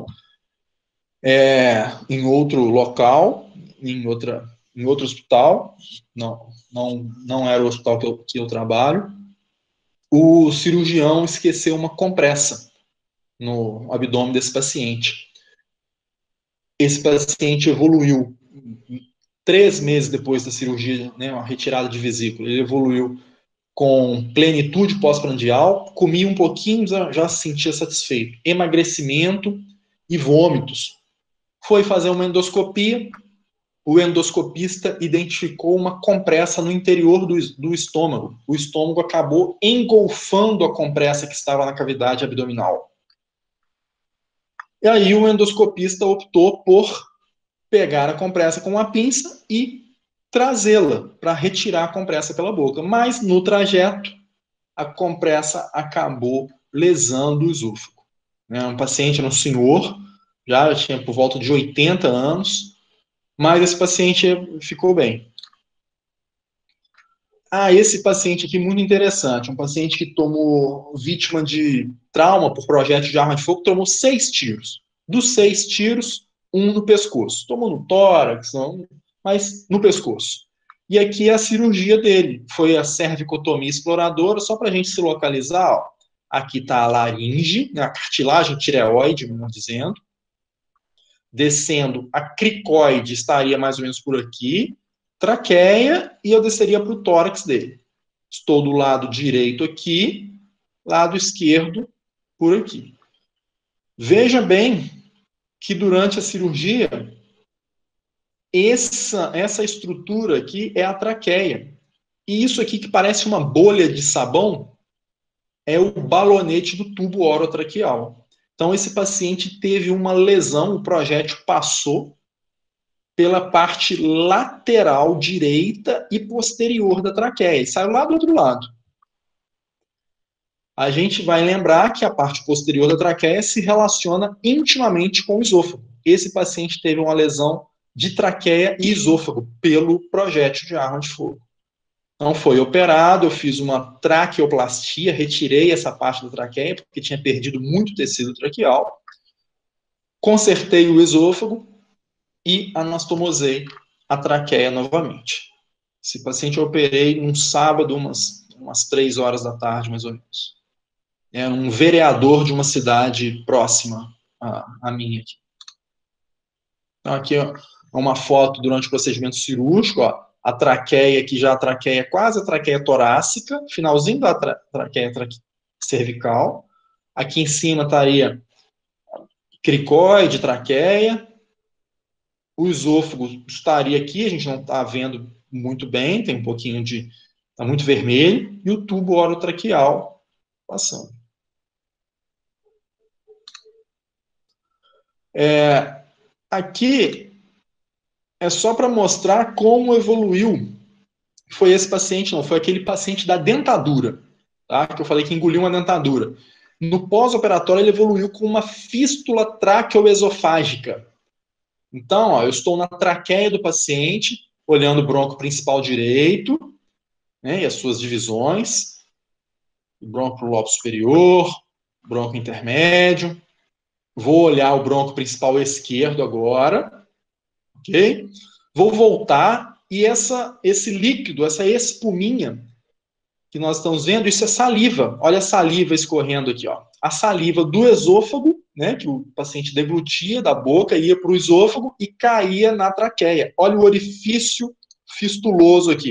é, em outro local, em, outra, em outro hospital, não, não, não era o hospital que eu, que eu trabalho. O cirurgião esqueceu uma compressa no abdômen desse paciente. Esse paciente evoluiu três meses depois da cirurgia, né, uma retirada de vesícula. Ele evoluiu com plenitude pós-prandial, comia um pouquinho, já, já se sentia satisfeito. Emagrecimento e vômitos. Foi fazer uma endoscopia, o endoscopista identificou uma compressa no interior do, do estômago. O estômago acabou engolfando a compressa que estava na cavidade abdominal. E aí o endoscopista optou por pegar a compressa com uma pinça e trazê-la para retirar a compressa pela boca. Mas no trajeto, a compressa acabou lesando o esôfago. Um paciente era um senhor, já tinha por volta de oitenta anos, mas esse paciente ficou bem. Ah, esse paciente aqui, muito interessante, um paciente que tomou vítima de trauma por projétil de arma de fogo, tomou seis tiros. Dos seis tiros, um no pescoço. Tomou no tórax, não, mas no pescoço. E aqui é a cirurgia dele, foi a cervicotomia exploradora, só para a gente se localizar, ó. Aqui está a laringe, a cartilagem tireoide, vamos dizendo. Descendo, a cricoide estaria mais ou menos por aqui, traqueia, e eu desceria para o tórax dele. Estou do lado direito aqui, lado esquerdo por aqui. Veja bem que durante a cirurgia, essa, essa estrutura aqui é a traqueia. E isso aqui que parece uma bolha de sabão é o balonete do tubo orotraqueal. Então, esse paciente teve uma lesão, o projétil passou pela parte lateral direita e posterior da traqueia, e saiu lá do outro lado. A gente vai lembrar que a parte posterior da traqueia se relaciona intimamente com o esôfago. Esse paciente teve uma lesão de traqueia e esôfago pelo projétil de arma de fogo. Então foi operado, eu fiz uma traqueoplastia, retirei essa parte da traqueia, porque tinha perdido muito tecido traqueal, consertei o esôfago e anastomosei a traqueia novamente. Esse paciente eu operei num sábado, umas, umas três horas da tarde, mais ou menos. Era um vereador de uma cidade próxima à, à minha aqui. Então aqui é uma foto durante o procedimento cirúrgico, ó, a traqueia aqui já a traqueia, quase a traqueia torácica, finalzinho da tra traqueia tra cervical. Aqui em cima estaria cricoide, traqueia. O esôfago estaria aqui, a gente não está vendo muito bem, tem um pouquinho de... está muito vermelho. E o tubo orotraqueal passando. É, aqui é só para mostrar como evoluiu. Foi esse paciente, não, foi aquele paciente da dentadura, tá? Que eu falei que engoliu uma dentadura. No pós-operatório, ele evoluiu com uma fístula traqueoesofágica. Então, ó, eu estou na traqueia do paciente, olhando o bronco principal direito, né, e as suas divisões, bronco pro lobo superior, bronco intermédio. Vou olhar o bronco principal esquerdo agora, ok? Vou voltar e essa, esse líquido, essa espuminha que nós estamos vendo, isso é saliva. Olha a saliva escorrendo aqui, ó. A saliva do esôfago, né, que o paciente deglutia da boca, ia para o esôfago e caía na traqueia. Olha o orifício fistuloso aqui.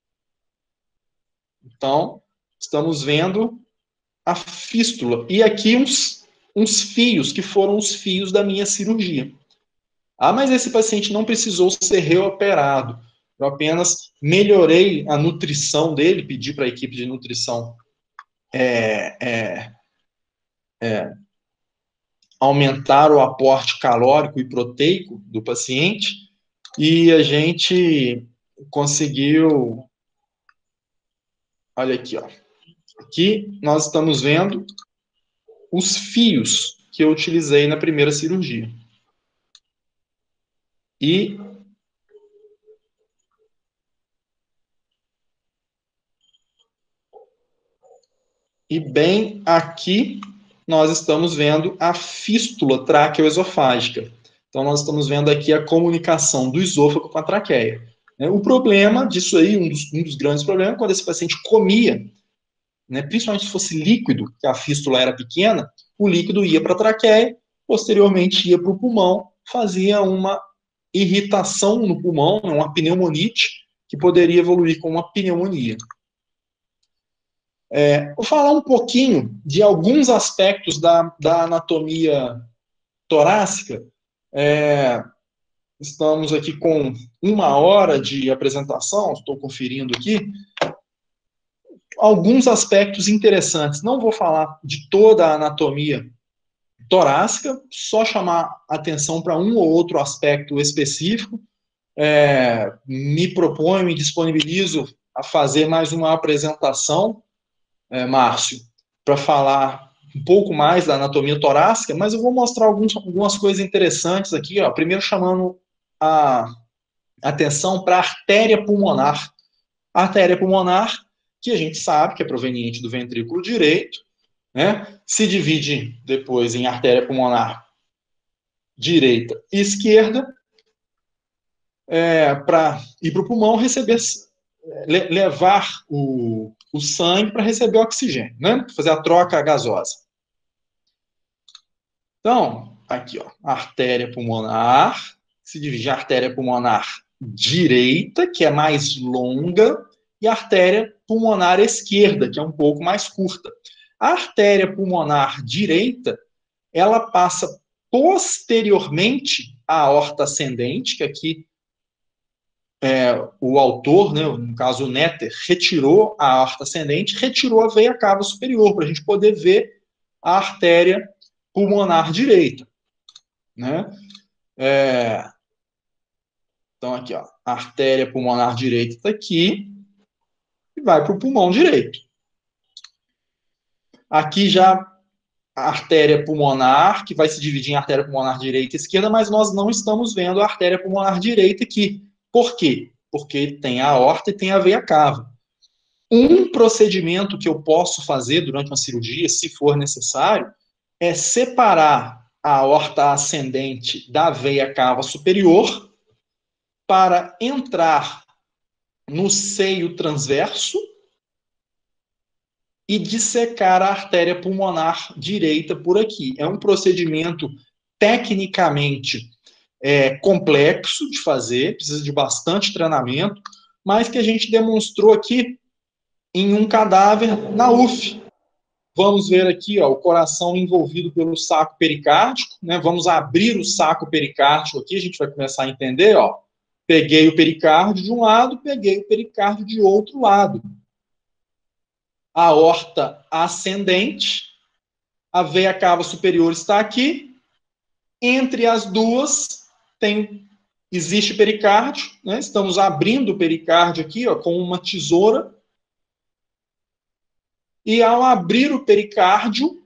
Então, estamos vendo a fístula. E aqui uns, uns fios, que foram os fios da minha cirurgia. Ah, mas esse paciente não precisou ser reoperado. Eu apenas melhorei a nutrição dele, pedi para a equipe de nutrição é, é, é, aumentar o aporte calórico e proteico do paciente, e a gente conseguiu... Olha aqui, ó. Aqui nós estamos vendo os fios que eu utilizei na primeira cirurgia. E E bem aqui nós estamos vendo a fístula traqueoesofágica. Então nós estamos vendo aqui a comunicação do esôfago com a traqueia. O problema disso aí, um dos, um dos grandes problemas, quando esse paciente comia, né, principalmente se fosse líquido, que a fístula era pequena, o líquido ia para a traqueia, posteriormente ia para o pulmão, fazia uma irritação no pulmão, uma pneumonite, que poderia evoluir com uma pneumonia. É, vou falar um pouquinho de alguns aspectos da, da anatomia torácica. É, estamos aqui com uma hora de apresentação, estou conferindo aqui. Alguns aspectos interessantes. Não vou falar de toda a anatomia torácica, só chamar atenção para um ou outro aspecto específico. É, me proponho, me disponibilizo a fazer mais uma apresentação, É, Márcio, para falar um pouco mais da anatomia torácica, mas eu vou mostrar alguns, algumas coisas interessantes aqui. Ó. Primeiro, chamando a atenção para a artéria pulmonar. A artéria pulmonar, que a gente sabe que é proveniente do ventrículo direito, né, se divide depois em artéria pulmonar direita e esquerda, é, para ir para o pulmão receber, levar o o sangue para receber oxigênio, né? Fazer a troca gasosa. Então, aqui, ó, a artéria pulmonar, se divide a artéria pulmonar direita, que é mais longa, e a artéria pulmonar esquerda, que é um pouco mais curta. A artéria pulmonar direita, ela passa posteriormente à aorta ascendente, que aqui é, o autor, né, no caso o Netter, retirou a aorta ascendente, retirou a veia cava superior, para a gente poder ver a artéria pulmonar direita. Né? É, então, aqui, ó, a artéria pulmonar direita está aqui e vai para o pulmão direito. Aqui já a artéria pulmonar, que vai se dividir em artéria pulmonar direita e esquerda, mas nós não estamos vendo a artéria pulmonar direita aqui. Por quê? Porque tem a aorta e tem a veia cava. Um procedimento que eu posso fazer durante uma cirurgia, se for necessário, é separar a aorta ascendente da veia cava superior para entrar no seio transverso e dissecar a artéria pulmonar direita por aqui. É um procedimento tecnicamente é, complexo de fazer, precisa de bastante treinamento, mas que a gente demonstrou aqui em um cadáver na U F. Vamos ver aqui, ó, o coração envolvido pelo saco pericárdico, né? Vamos abrir o saco pericárdico aqui, a gente vai começar a entender, ó. Peguei o pericárdio de um lado, peguei o pericárdio de outro lado. A aorta ascendente, a veia cava superior está aqui, entre as duas tem, existe pericárdio, né? Estamos abrindo o pericárdio aqui, ó, com uma tesoura, e ao abrir o pericárdio,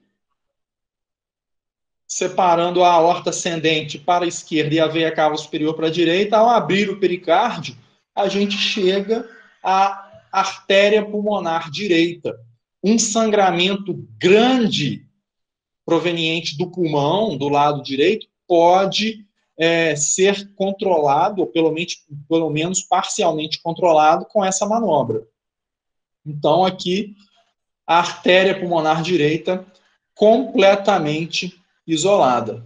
separando a aorta ascendente para a esquerda e a veia cava superior para a direita, ao abrir o pericárdio, a gente chega à artéria pulmonar direita. Um sangramento grande proveniente do pulmão, do lado direito, pode é, ser controlado, ou pelo menos, pelo menos parcialmente controlado, com essa manobra. Então, aqui, a artéria pulmonar direita completamente isolada.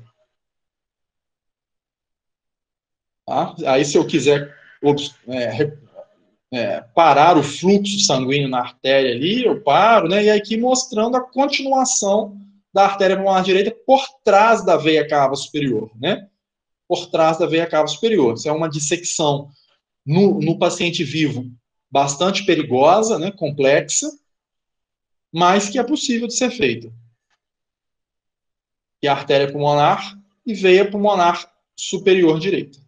Tá? Aí, se eu quiser é, é, parar o fluxo sanguíneo na artéria ali, eu paro, né? E aqui mostrando a continuação da artéria pulmonar direita por trás da veia cava superior, né? Por trás da veia cava superior. Isso é uma dissecção no, no paciente vivo bastante perigosa, né? Complexa, mas que é possível de ser feita. E a artéria pulmonar e veia pulmonar superior direita.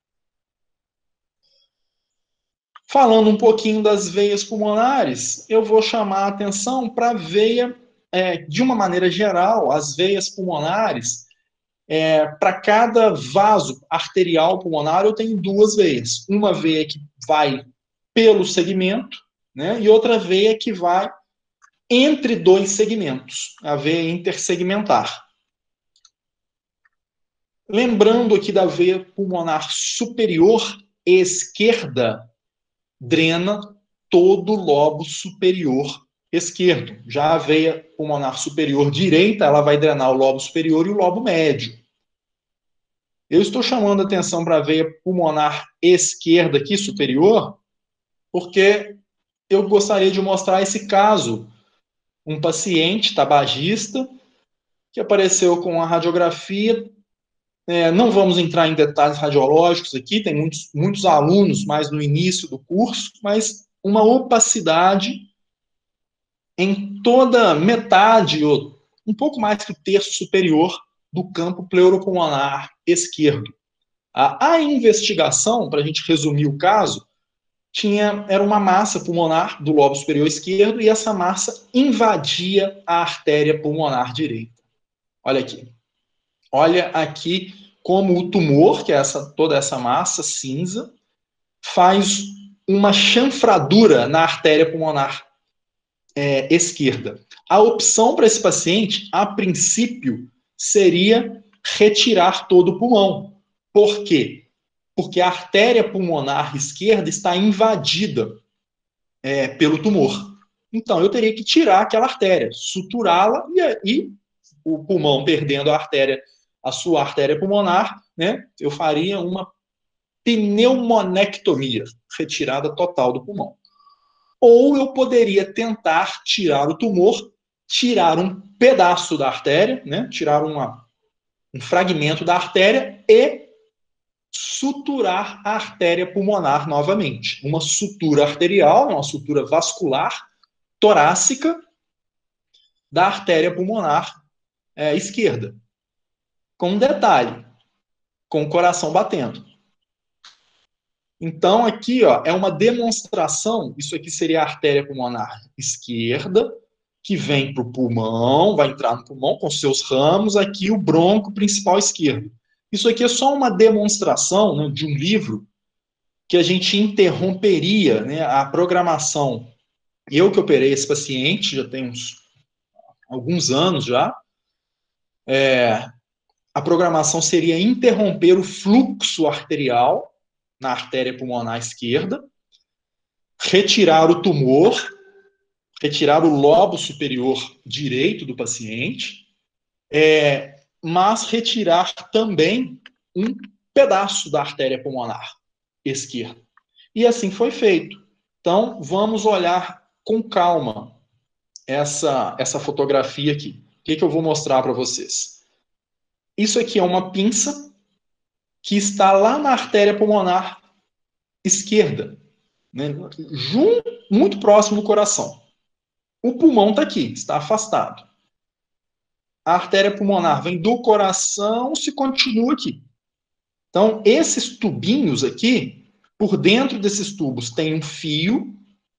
Falando um pouquinho das veias pulmonares, eu vou chamar a atenção para a veia, é, de uma maneira geral, as veias pulmonares, é, para cada vaso arterial pulmonar, eu tenho duas veias. Uma veia que vai pelo segmento, né, e outra veia que vai entre dois segmentos, a veia intersegmentar. Lembrando aqui da veia pulmonar superior esquerda, drena todo o lobo superior esquerdo. Já a veia pulmonar superior direita, ela vai drenar o lobo superior e o lobo médio. Eu estou chamando a atenção para a veia pulmonar esquerda aqui, superior, porque eu gostaria de mostrar esse caso. Um paciente tabagista que apareceu com a radiografia. É, não vamos entrar em detalhes radiológicos aqui, tem muitos, muitos alunos mais no início do curso, mas uma opacidade em toda metade, ou um pouco mais que o terço superior do campo pleuropulmonar esquerdo. A, a investigação, para a gente resumir o caso, tinha, era uma massa pulmonar do lobo superior esquerdo e essa massa invadia a artéria pulmonar direita. Olha aqui. Olha aqui como o tumor, que é essa, toda essa massa cinza, faz uma chanfradura na artéria pulmonar é, esquerda. A opção para esse paciente, a princípio, seria retirar todo o pulmão. Por quê? Porque a artéria pulmonar esquerda está invadida é, pelo tumor. Então, eu teria que tirar aquela artéria, suturá-la e, e o pulmão perdendo a artéria, a sua artéria pulmonar, né, eu faria uma pneumonectomia, retirada total do pulmão. Ou eu poderia tentar tirar o tumor, tirar um pedaço da artéria, né, tirar uma, um fragmento da artéria e suturar a artéria pulmonar novamente. Uma sutura arterial, uma sutura vascular torácica da artéria pulmonar é, esquerda. Com um detalhe, com o coração batendo. Então, aqui ó, é uma demonstração, isso aqui seria a artéria pulmonar esquerda, que vem para o pulmão, vai entrar no pulmão com seus ramos, aqui o bronco principal esquerdo. Isso aqui é só uma demonstração, né, de um livro que a gente interromperia, né, a programação. Eu que operei esse paciente, já tem uns alguns anos já, é, a programação seria interromper o fluxo arterial na artéria pulmonar esquerda, retirar o tumor, retirar o lobo superior direito do paciente, é, mas retirar também um pedaço da artéria pulmonar esquerda. E assim foi feito. Então, vamos olhar com calma essa, essa fotografia aqui. O que, que eu vou mostrar para vocês? Isso aqui é uma pinça que está lá na artéria pulmonar esquerda, né, junto, muito próximo do coração. O pulmão está aqui, está afastado. A artéria pulmonar vem do coração, se continua aqui. Então, esses tubinhos aqui, por dentro desses tubos tem um fio.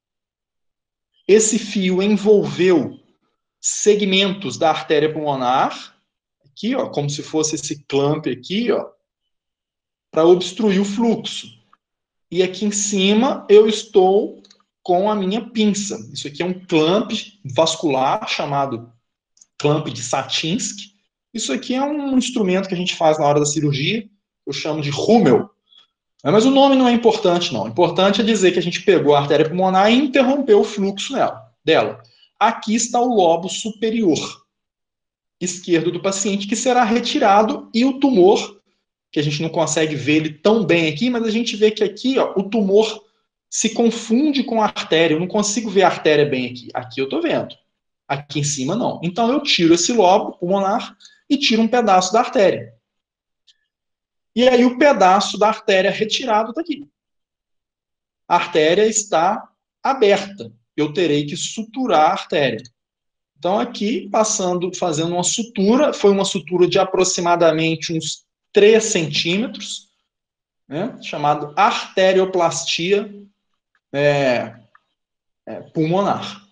Esse fio envolveu segmentos da artéria pulmonar, aqui, ó, como se fosse esse clamp aqui, ó, para obstruir o fluxo. E aqui em cima eu estou com a minha pinça. Isso aqui é um clamp vascular chamado clamp de Satinsky. Isso aqui é um instrumento que a gente faz na hora da cirurgia, eu chamo de Hummel. Mas o nome não é importante, não. O importante é dizer que a gente pegou a artéria pulmonar e interrompeu o fluxo nela, dela. Aqui está o lobo superior esquerdo do paciente, que será retirado, e o tumor, que a gente não consegue ver ele tão bem aqui, mas a gente vê que aqui ó, o tumor se confunde com a artéria. Eu não consigo ver a artéria bem aqui. Aqui eu estou vendo. Aqui em cima não. Então eu tiro esse lobo pulmonar e tiro um pedaço da artéria. E aí o pedaço da artéria retirado está aqui. A artéria está aberta. Eu terei que suturar a artéria. Então aqui, passando, fazendo uma sutura, foi uma sutura de aproximadamente uns três centímetros, né, chamado arterioplastia é, é, pulmonar.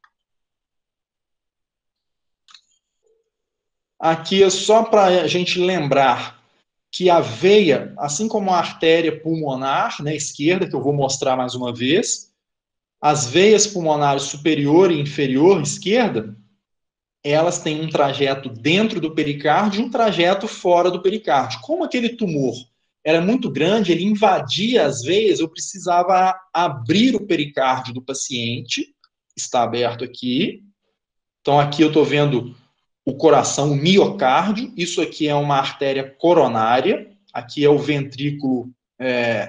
Aqui é só para a gente lembrar que a veia, assim como a artéria pulmonar, né, esquerda, que eu vou mostrar mais uma vez, as veias pulmonares superior e inferior esquerda, elas têm um trajeto dentro do pericárdio e um trajeto fora do pericárdio. Como aquele tumor era muito grande, ele invadia as veias, eu precisava abrir o pericárdio do paciente, está aberto aqui. Então aqui eu estou vendo o coração, o miocárdio, isso aqui é uma artéria coronária, aqui é o ventrículo, é,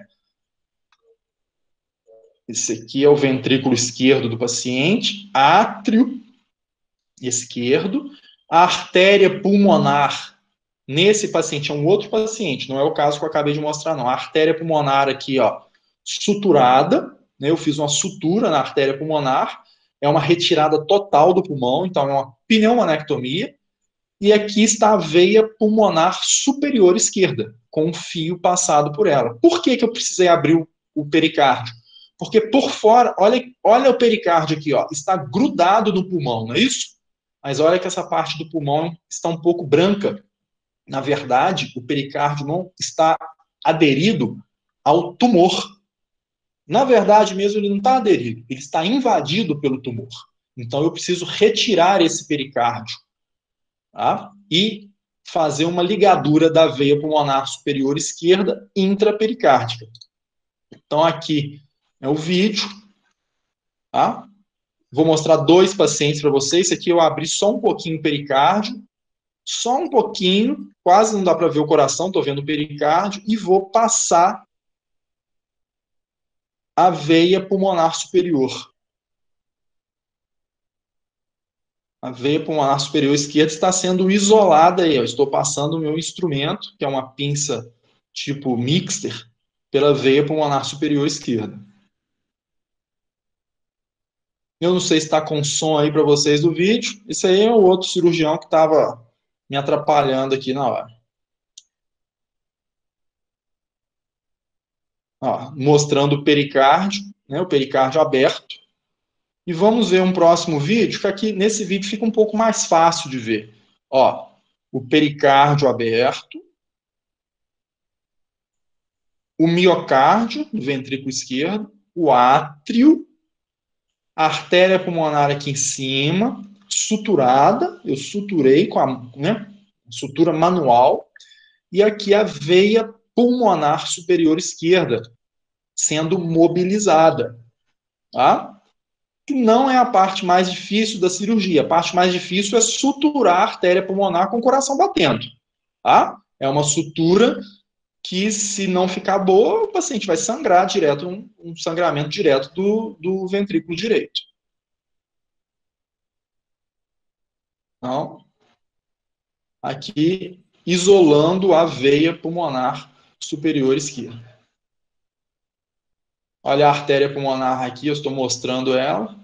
esse aqui é o ventrículo esquerdo do paciente, átrio esquerdo, a artéria pulmonar, nesse paciente é um outro paciente, não é o caso que eu acabei de mostrar não, a artéria pulmonar aqui, ó, suturada, né, eu fiz uma sutura na artéria pulmonar, é uma retirada total do pulmão, então é uma pneumonectomia, e aqui está a veia pulmonar superior esquerda, com um fio passado por ela. Por que que eu precisei abrir o, o pericárdio? Porque por fora, olha, olha o pericárdio aqui, ó, está grudado no pulmão, não é isso? Mas olha que essa parte do pulmão está um pouco branca. Na verdade, o pericárdio não está aderido ao tumor. Na verdade mesmo, ele não está aderido, ele está invadido pelo tumor. Então, eu preciso retirar esse pericárdio, tá? E fazer uma ligadura da veia pulmonar superior esquerda intrapericárdica. Então, aqui é o vídeo, tá? Vou mostrar dois pacientes para vocês. Esse aqui eu abri só um pouquinho o pericárdio, só um pouquinho, quase não dá para ver o coração, estou vendo o pericárdio, e vou passar a veia pulmonar superior. A veia pulmonar superior esquerda está sendo isolada aí. Eu estou passando o meu instrumento, que é uma pinça tipo mixter, pela veia pulmonar superior esquerda. Eu não sei se está com som aí para vocês do vídeo. Isso aí é o outro cirurgião que estava me atrapalhando aqui na hora. Ó, mostrando o pericárdio, né, o pericárdio aberto. E vamos ver um próximo vídeo, que aqui nesse vídeo fica um pouco mais fácil de ver. Ó, o pericárdio aberto, o miocárdio, no ventrículo esquerdo, o átrio, a artéria pulmonar aqui em cima, suturada, eu suturei com a, né, sutura manual, e aqui a veia pulmonar superior esquerda, sendo mobilizada, tá? Que não é a parte mais difícil da cirurgia. A parte mais difícil é suturar a artéria pulmonar com o coração batendo, tá? É uma sutura que, se não ficar boa, o paciente vai sangrar direto, um, um sangramento direto do, do ventrículo direito. Então, aqui, isolando a veia pulmonar superior esquerda. Olha a artéria pulmonar aqui, eu estou mostrando ela.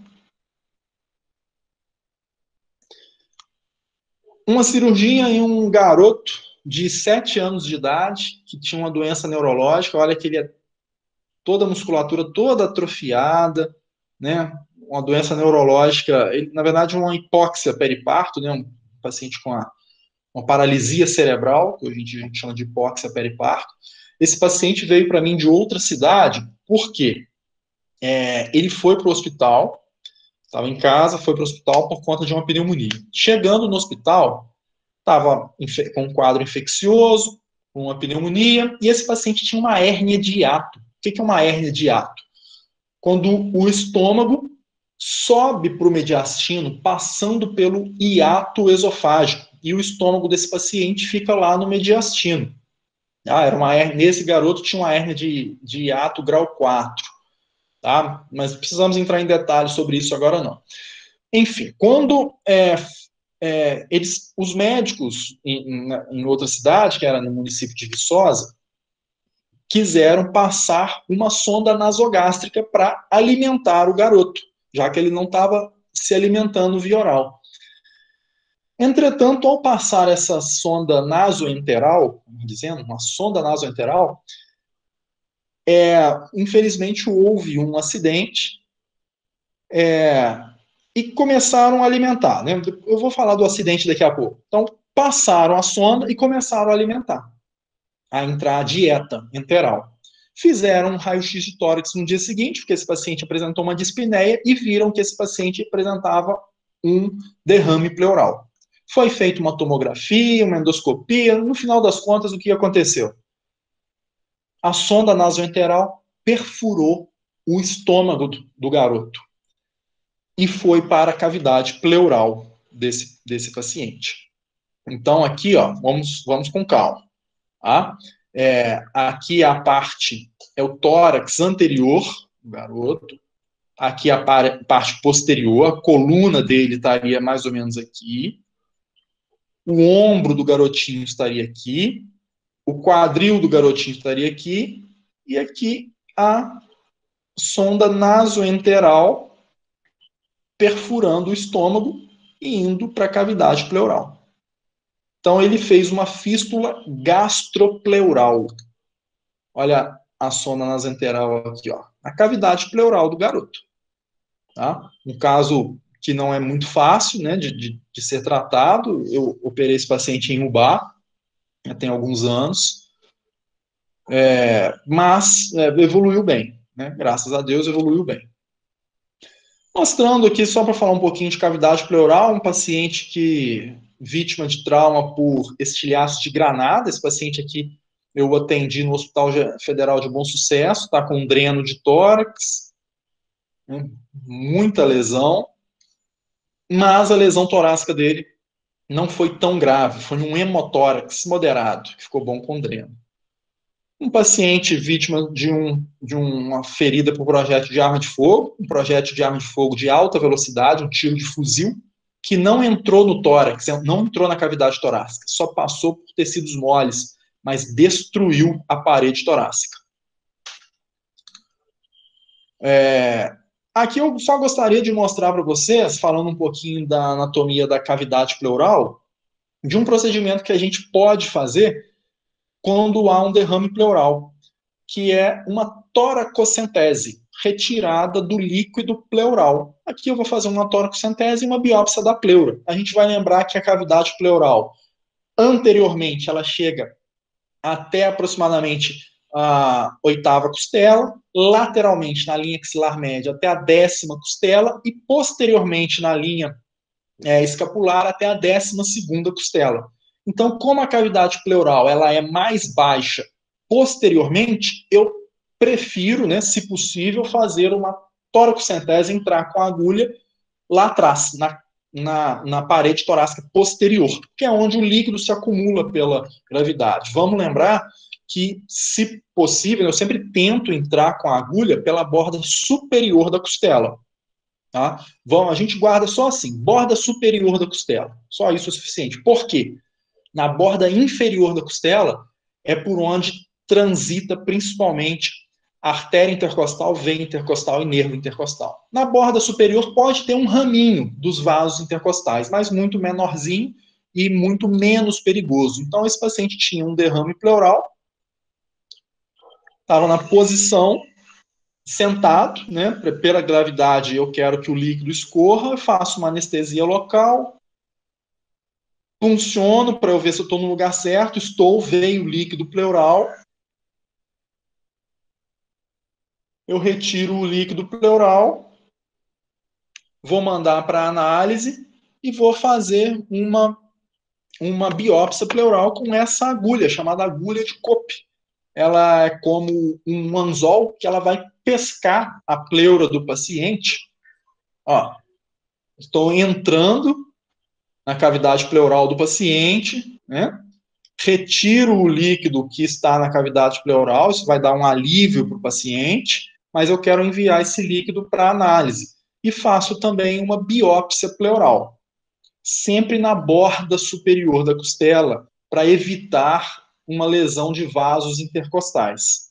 Uma cirurgia em um garoto de sete anos de idade, que tinha uma doença neurológica. Olha que ele é toda a musculatura toda atrofiada, né? Uma doença neurológica, ele, na verdade, uma hipóxia periparto, né? Um paciente com a, uma paralisia cerebral, que hoje em dia a gente chama de hipóxia periparto. Esse paciente veio para mim de outra cidade, por quê? É, ele foi para o hospital, estava em casa, foi para o hospital por conta de uma pneumonia. Chegando no hospital, estava com um quadro infeccioso, com uma pneumonia, e esse paciente tinha uma hérnia de hiato. O que é uma hérnia de hiato? Quando o estômago sobe para o mediastino, passando pelo hiato esofágico, e o estômago desse paciente fica lá no mediastino. Ah, era uma hérnia, nesse garoto tinha uma hérnia de, de hiato grau quatro. Tá? Mas precisamos entrar em detalhes sobre isso agora não. Enfim, quando é, é, eles, os médicos em, em outra cidade, que era no município de Viçosa, quiseram passar uma sonda nasogástrica para alimentar o garoto, já que ele não estava se alimentando via oral. Entretanto, ao passar essa sonda nasoenteral, dizendo, uma sonda nasoenteral, É, infelizmente houve um acidente é, e começaram a alimentar, né? Eu vou falar do acidente daqui a pouco. Então, passaram a sonda e começaram a alimentar, a entrar a dieta enteral. Fizeram um raio-x de tórax no dia seguinte, porque esse paciente apresentou uma dispneia, e viram que esse paciente apresentava um derrame pleural. Foi feita uma tomografia, uma endoscopia, no final das contas, o que aconteceu? A sonda nasoenteral perfurou o estômago do, do garoto e foi para a cavidade pleural desse, desse paciente. Então, aqui, ó, vamos, vamos com calma. Tá? É, aqui a parte é o tórax anterior do garoto, aqui a parte posterior, a coluna dele estaria mais ou menos aqui, o ombro do garotinho estaria aqui, o quadril do garotinho estaria aqui, e aqui a sonda nasoenteral perfurando o estômago e indo para a cavidade pleural. Então, ele fez uma fístula gastropleural. Olha a sonda nasoenteral aqui, ó, a cavidade pleural do garoto. Tá? Um caso que não é muito fácil, né, de, de, de ser tratado. Eu operei esse paciente em Ubá, já tem alguns anos, é, mas é, evoluiu bem, né? Graças a Deus evoluiu bem. Mostrando aqui, só para falar um pouquinho de cavidade pleural, um paciente que, vítima de trauma por estilhaço de granada. Esse paciente aqui eu atendi no Hospital Federal de Bom Sucesso, está com um dreno de tórax, né? Muita lesão, mas a lesão torácica dele não foi tão grave, foi um hemotórax moderado, que ficou bom com dreno. Um paciente vítima de, um, de uma ferida por projétil de arma de fogo, um projétil de arma de fogo de alta velocidade, um tiro de fuzil, que não entrou no tórax, não entrou na cavidade torácica, só passou por tecidos moles, mas destruiu a parede torácica. É, aqui eu só gostaria de mostrar para vocês, falando um pouquinho da anatomia da cavidade pleural, de um procedimento que a gente pode fazer quando há um derrame pleural, que é uma toracocentese, retirada do líquido pleural. Aqui eu vou fazer uma toracocentese e uma biópsia da pleura. A gente vai lembrar que a cavidade pleural, anteriormente, ela chega até aproximadamente a oitava costela, lateralmente na linha axilar média até a décima costela e posteriormente na linha é, escapular até a décima segunda costela. Então, como a cavidade pleural ela é mais baixa posteriormente, eu prefiro, né, se possível, fazer uma toracocentese, entrar com a agulha lá atrás, na, na, na parede torácica posterior, que é onde o líquido se acumula pela gravidade. Vamos lembrar que, se possível, eu sempre tento entrar com a agulha pela borda superior da costela. Tá? Vamos, a gente guarda só assim, borda superior da costela. Só isso é suficiente. Por quê? Na borda inferior da costela é por onde transita principalmente a artéria intercostal, veia intercostal e nervo intercostal. Na borda superior pode ter um raminho dos vasos intercostais, mas muito menorzinho e muito menos perigoso. Então, esse paciente tinha um derrame pleural, estava na posição, sentado, né? Pela gravidade, eu quero que o líquido escorra, faço uma anestesia local, funciono para eu ver se eu estou no lugar certo, estou, veio o líquido pleural, eu retiro o líquido pleural, vou mandar para análise e vou fazer uma, uma biópsia pleural com essa agulha, chamada agulha de Kopp. Ela é como um anzol que ela vai pescar a pleura do paciente. Ó, estou entrando na cavidade pleural do paciente, né? Retiro o líquido que está na cavidade pleural, isso vai dar um alívio para o paciente, mas eu quero enviar esse líquido para análise. E faço também uma biópsia pleural, sempre na borda superior da costela, para evitar uma lesão de vasos intercostais.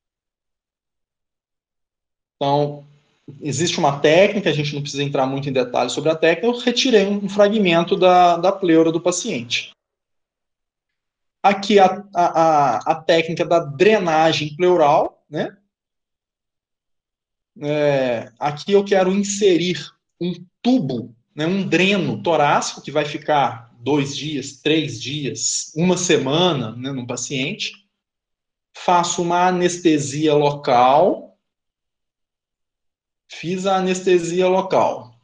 Então, existe uma técnica, a gente não precisa entrar muito em detalhes sobre a técnica, eu retirei um fragmento da, da pleura do paciente. Aqui a, a, a técnica da drenagem pleural, né? É, aqui eu quero inserir um tubo, né, um dreno torácico, que vai ficar dois dias, três dias, uma semana, né, no paciente. Faço uma anestesia local. Fiz a anestesia local.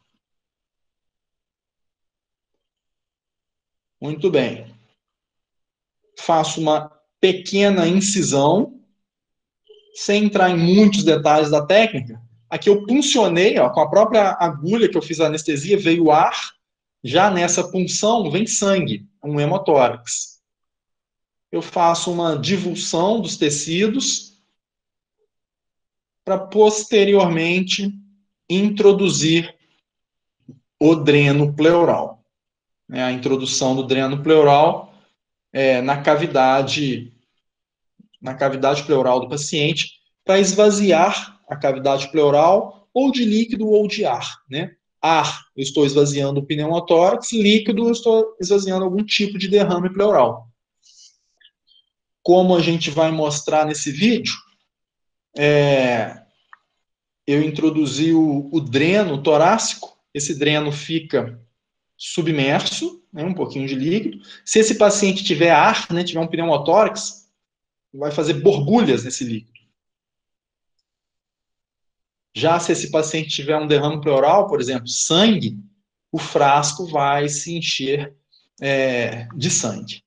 Muito bem. Faço uma pequena incisão, sem entrar em muitos detalhes da técnica. Aqui eu puncionei, ó, com a própria agulha que eu fiz a anestesia, veio ar. Já nessa punção vem sangue, um hemotórax. Eu faço uma divulsão dos tecidos para posteriormente introduzir o dreno pleural. A introdução do dreno pleural é, na cavidade na cavidade pleural do paciente, para esvaziar a cavidade pleural ou de líquido ou de ar, né? Ar, eu estou esvaziando o pneumotórax, líquido, eu estou esvaziando algum tipo de derrame pleural. Como a gente vai mostrar nesse vídeo, é, eu introduzi o, o dreno torácico, esse dreno fica submerso, né, um pouquinho de líquido. Se esse paciente tiver ar, né, tiver um pneumotórax, vai fazer borbulhas nesse líquido. Já se esse paciente tiver um derrame pleural, por exemplo, sangue, o frasco vai se encher é, de sangue.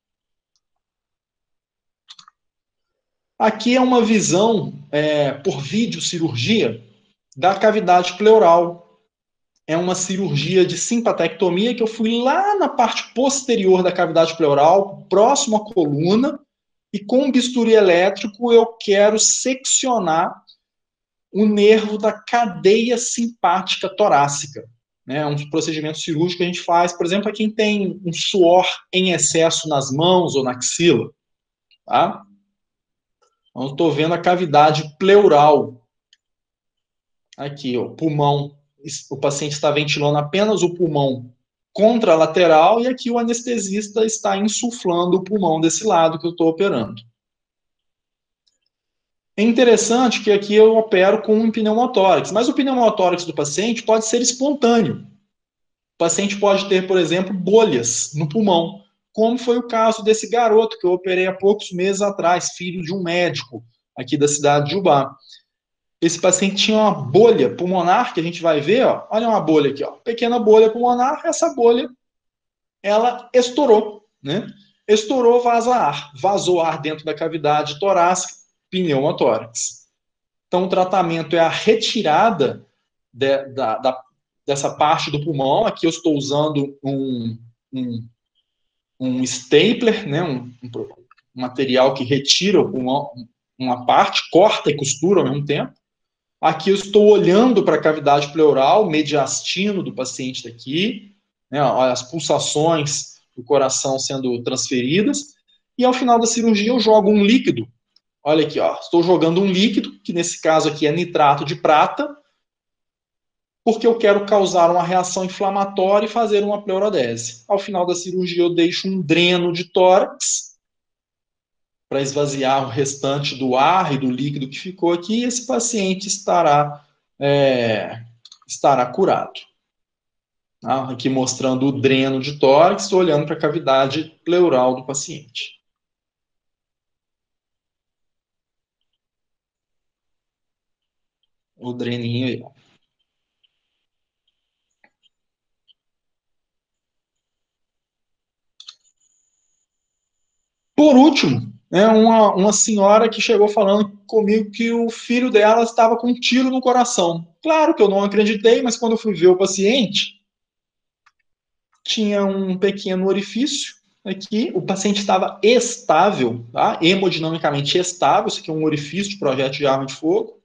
Aqui é uma visão é, por videocirurgia da cavidade pleural. É uma cirurgia de simpatectomia que eu fui lá na parte posterior da cavidade pleural, próximo à coluna, e com um bisturi elétrico eu quero seccionar o nervo da cadeia simpática torácica. É um procedimento cirúrgico que a gente faz, por exemplo, para quem tem um suor em excesso nas mãos ou na axila. tá? Então, estou vendo a cavidade pleural. Aqui, o pulmão, o paciente está ventilando apenas o pulmão contralateral e aqui o anestesista está insuflando o pulmão desse lado que eu estou operando. É interessante que aqui eu opero com um pneumotórax, mas o pneumotórax do paciente pode ser espontâneo. O paciente pode ter, por exemplo, bolhas no pulmão, como foi o caso desse garoto que eu operei há poucos meses atrás, filho de um médico aqui da cidade de Ubá. Esse paciente tinha uma bolha pulmonar, que a gente vai ver, ó, olha uma bolha aqui, ó, pequena bolha pulmonar, essa bolha, ela estourou, né? Estourou, vaza ar, vazou ar dentro da cavidade torácica, pneumotórax. Então, o tratamento é a retirada de, da, da, dessa parte do pulmão. Aqui eu estou usando um, um, um stapler, né? um, um material que retira o pulmão, uma parte, corta e costura ao mesmo tempo. Aqui eu estou olhando para a cavidade pleural, mediastino do paciente daqui, né? As pulsações do coração sendo transferidas. E ao final da cirurgia eu jogo um líquido. Olha aqui, ó, estou jogando um líquido, que nesse caso aqui é nitrato de prata, porque eu quero causar uma reação inflamatória e fazer uma pleurodese. Ao final da cirurgia eu deixo um dreno de tórax para esvaziar o restante do ar e do líquido que ficou aqui, e esse paciente estará, é, estará curado. Tá? Aqui mostrando o dreno de tórax, olhando para a cavidade pleural do paciente. O dreninho aí. Por último, né, uma, uma senhora que chegou falando comigo que o filho dela estava com um tiro no coração. Claro que eu não acreditei, mas quando eu fui ver o paciente, tinha um pequeno orifício aqui, o paciente estava estável, tá? Hemodinamicamente estável, isso aqui é um orifício de projétil de arma de fogo.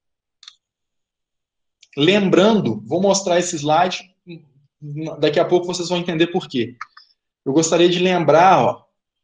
Lembrando, vou mostrar esse slide, daqui a pouco vocês vão entender por quê. Eu gostaria de lembrar, ó,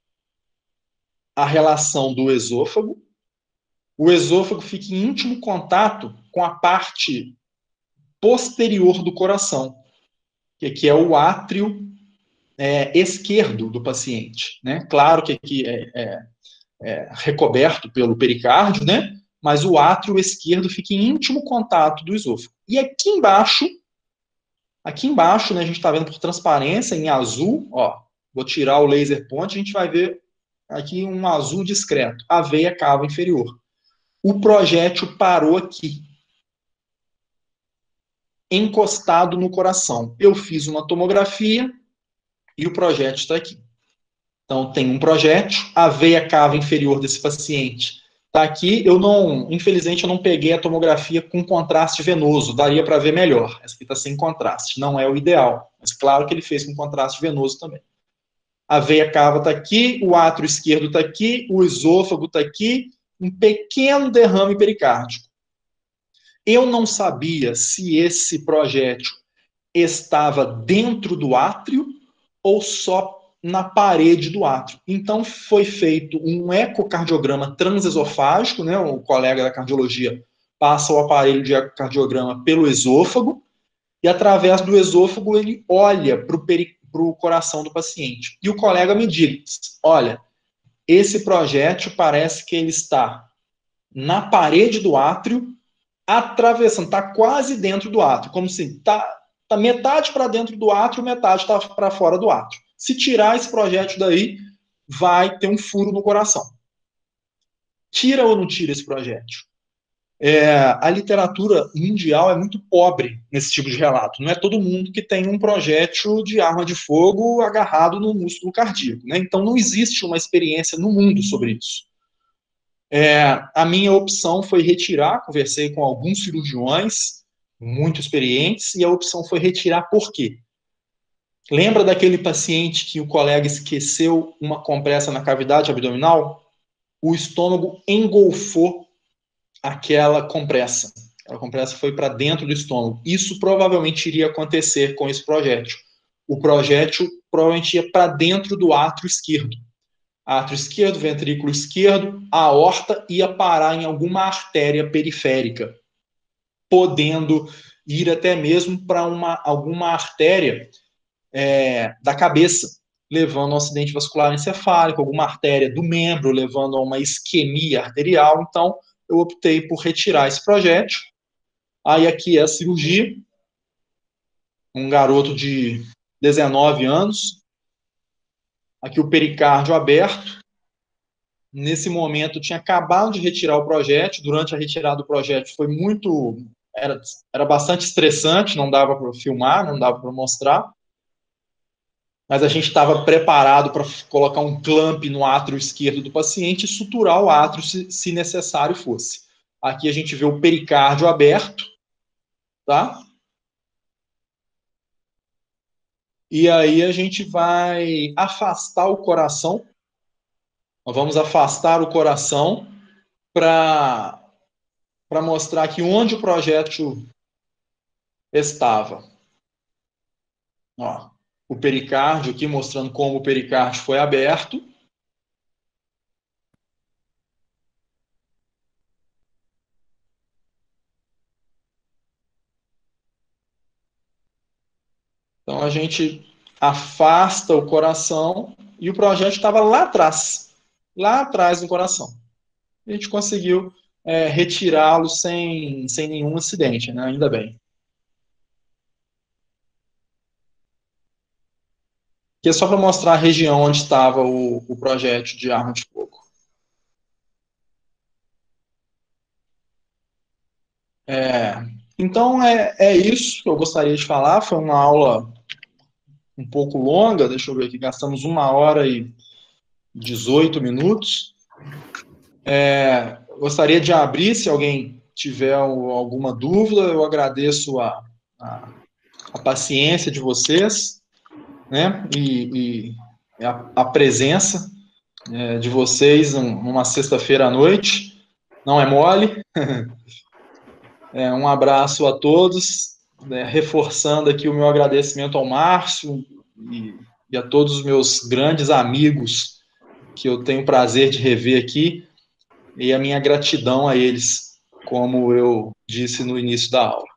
a relação do esôfago. O esôfago fica em íntimo contato com a parte posterior do coração, que aqui é o átrio é, esquerdo do paciente, né? Claro que aqui é, é, é recoberto pelo pericárdio, né? Mas o átrio esquerdo fica em íntimo contato do esôfago. E aqui embaixo, aqui embaixo, né, a gente está vendo por transparência, em azul, ó, vou tirar o laser point, a gente vai ver aqui um azul discreto, a veia cava inferior. O projétil parou aqui, encostado no coração. Eu fiz uma tomografia e o projétil está aqui. Então, tem um projétil, a veia cava inferior desse paciente está aqui. Eu não, infelizmente, eu não peguei a tomografia com contraste venoso, daria para ver melhor. Essa aqui está sem contraste, não é o ideal, mas claro que ele fez com contraste venoso também. A veia cava está aqui, o átrio esquerdo está aqui, o esôfago está aqui, um pequeno derrame pericárdico. Eu não sabia se esse projétil estava dentro do átrio ou só na parede do átrio. Então, foi feito um ecocardiograma transesofágico, né? O colega da cardiologia passa o aparelho de ecocardiograma pelo esôfago e, através do esôfago, ele olha para o peri para o coração do paciente. E o colega me diz, olha, esse projétil parece que ele está na parede do átrio, atravessando, está quase dentro do átrio, como se está tá metade para dentro do átrio, metade está para fora do átrio. Se tirar esse projétil daí, vai ter um furo no coração. Tira ou não tira esse projétil? É, a literatura mundial é muito pobre nesse tipo de relato. Não é todo mundo que tem um projétil de arma de fogo agarrado no músculo cardíaco, né? Então, não existe uma experiência no mundo sobre isso. É, a minha opção foi retirar, conversei com alguns cirurgiões muito experientes, e a opção foi retirar por quê? Lembra daquele paciente que o colega esqueceu uma compressa na cavidade abdominal? O estômago engolfou aquela compressa. Aquela compressa foi para dentro do estômago. Isso provavelmente iria acontecer com esse projétil. O projétil provavelmente ia para dentro do átrio esquerdo. átrio esquerdo, ventrículo esquerdo, a aorta ia parar em alguma artéria periférica, podendo ir até mesmo para uma, alguma artéria é, da cabeça, levando a um acidente vascular encefálico, alguma artéria do membro, levando a uma isquemia arterial. Então, eu optei por retirar esse projétil. Aí aqui é a cirurgia. Um garoto de dezenove anos. Aqui o pericárdio aberto. Nesse momento, tinha acabado de retirar o projétil. Durante a retirada do projétil, foi muito... Era, era bastante estressante, não dava para filmar, não dava para mostrar. Mas a gente estava preparado para colocar um clamp no átrio esquerdo do paciente e suturar o átrio, se, se necessário fosse. Aqui a gente vê o pericárdio aberto, tá? E aí a gente vai afastar o coração. Nós vamos afastar o coração para para mostrar que onde o projétil estava. Ó, o pericárdio aqui, mostrando como o pericárdio foi aberto. Então a gente afasta o coração e o projétil estava lá atrás, lá atrás do coração. A gente conseguiu é, retirá-lo sem, sem nenhum acidente, né? Ainda bem. Aqui é só para mostrar a região onde estava o, o projétil de arma de fogo. É, então é, é isso que eu gostaria de falar. Foi uma aula um pouco longa, deixa eu ver aqui, gastamos uma hora e dezoito minutos. É, gostaria de abrir, se alguém tiver alguma dúvida, eu agradeço a, a, a paciência de vocês, né, e, e a, a presença é, de vocês numa sexta-feira à noite, não é mole. É, um abraço a todos, né, reforçando aqui o meu agradecimento ao Márcio e, e a todos os meus grandes amigos que eu tenho o prazer de rever aqui, e a minha gratidão a eles, como eu disse no início da aula.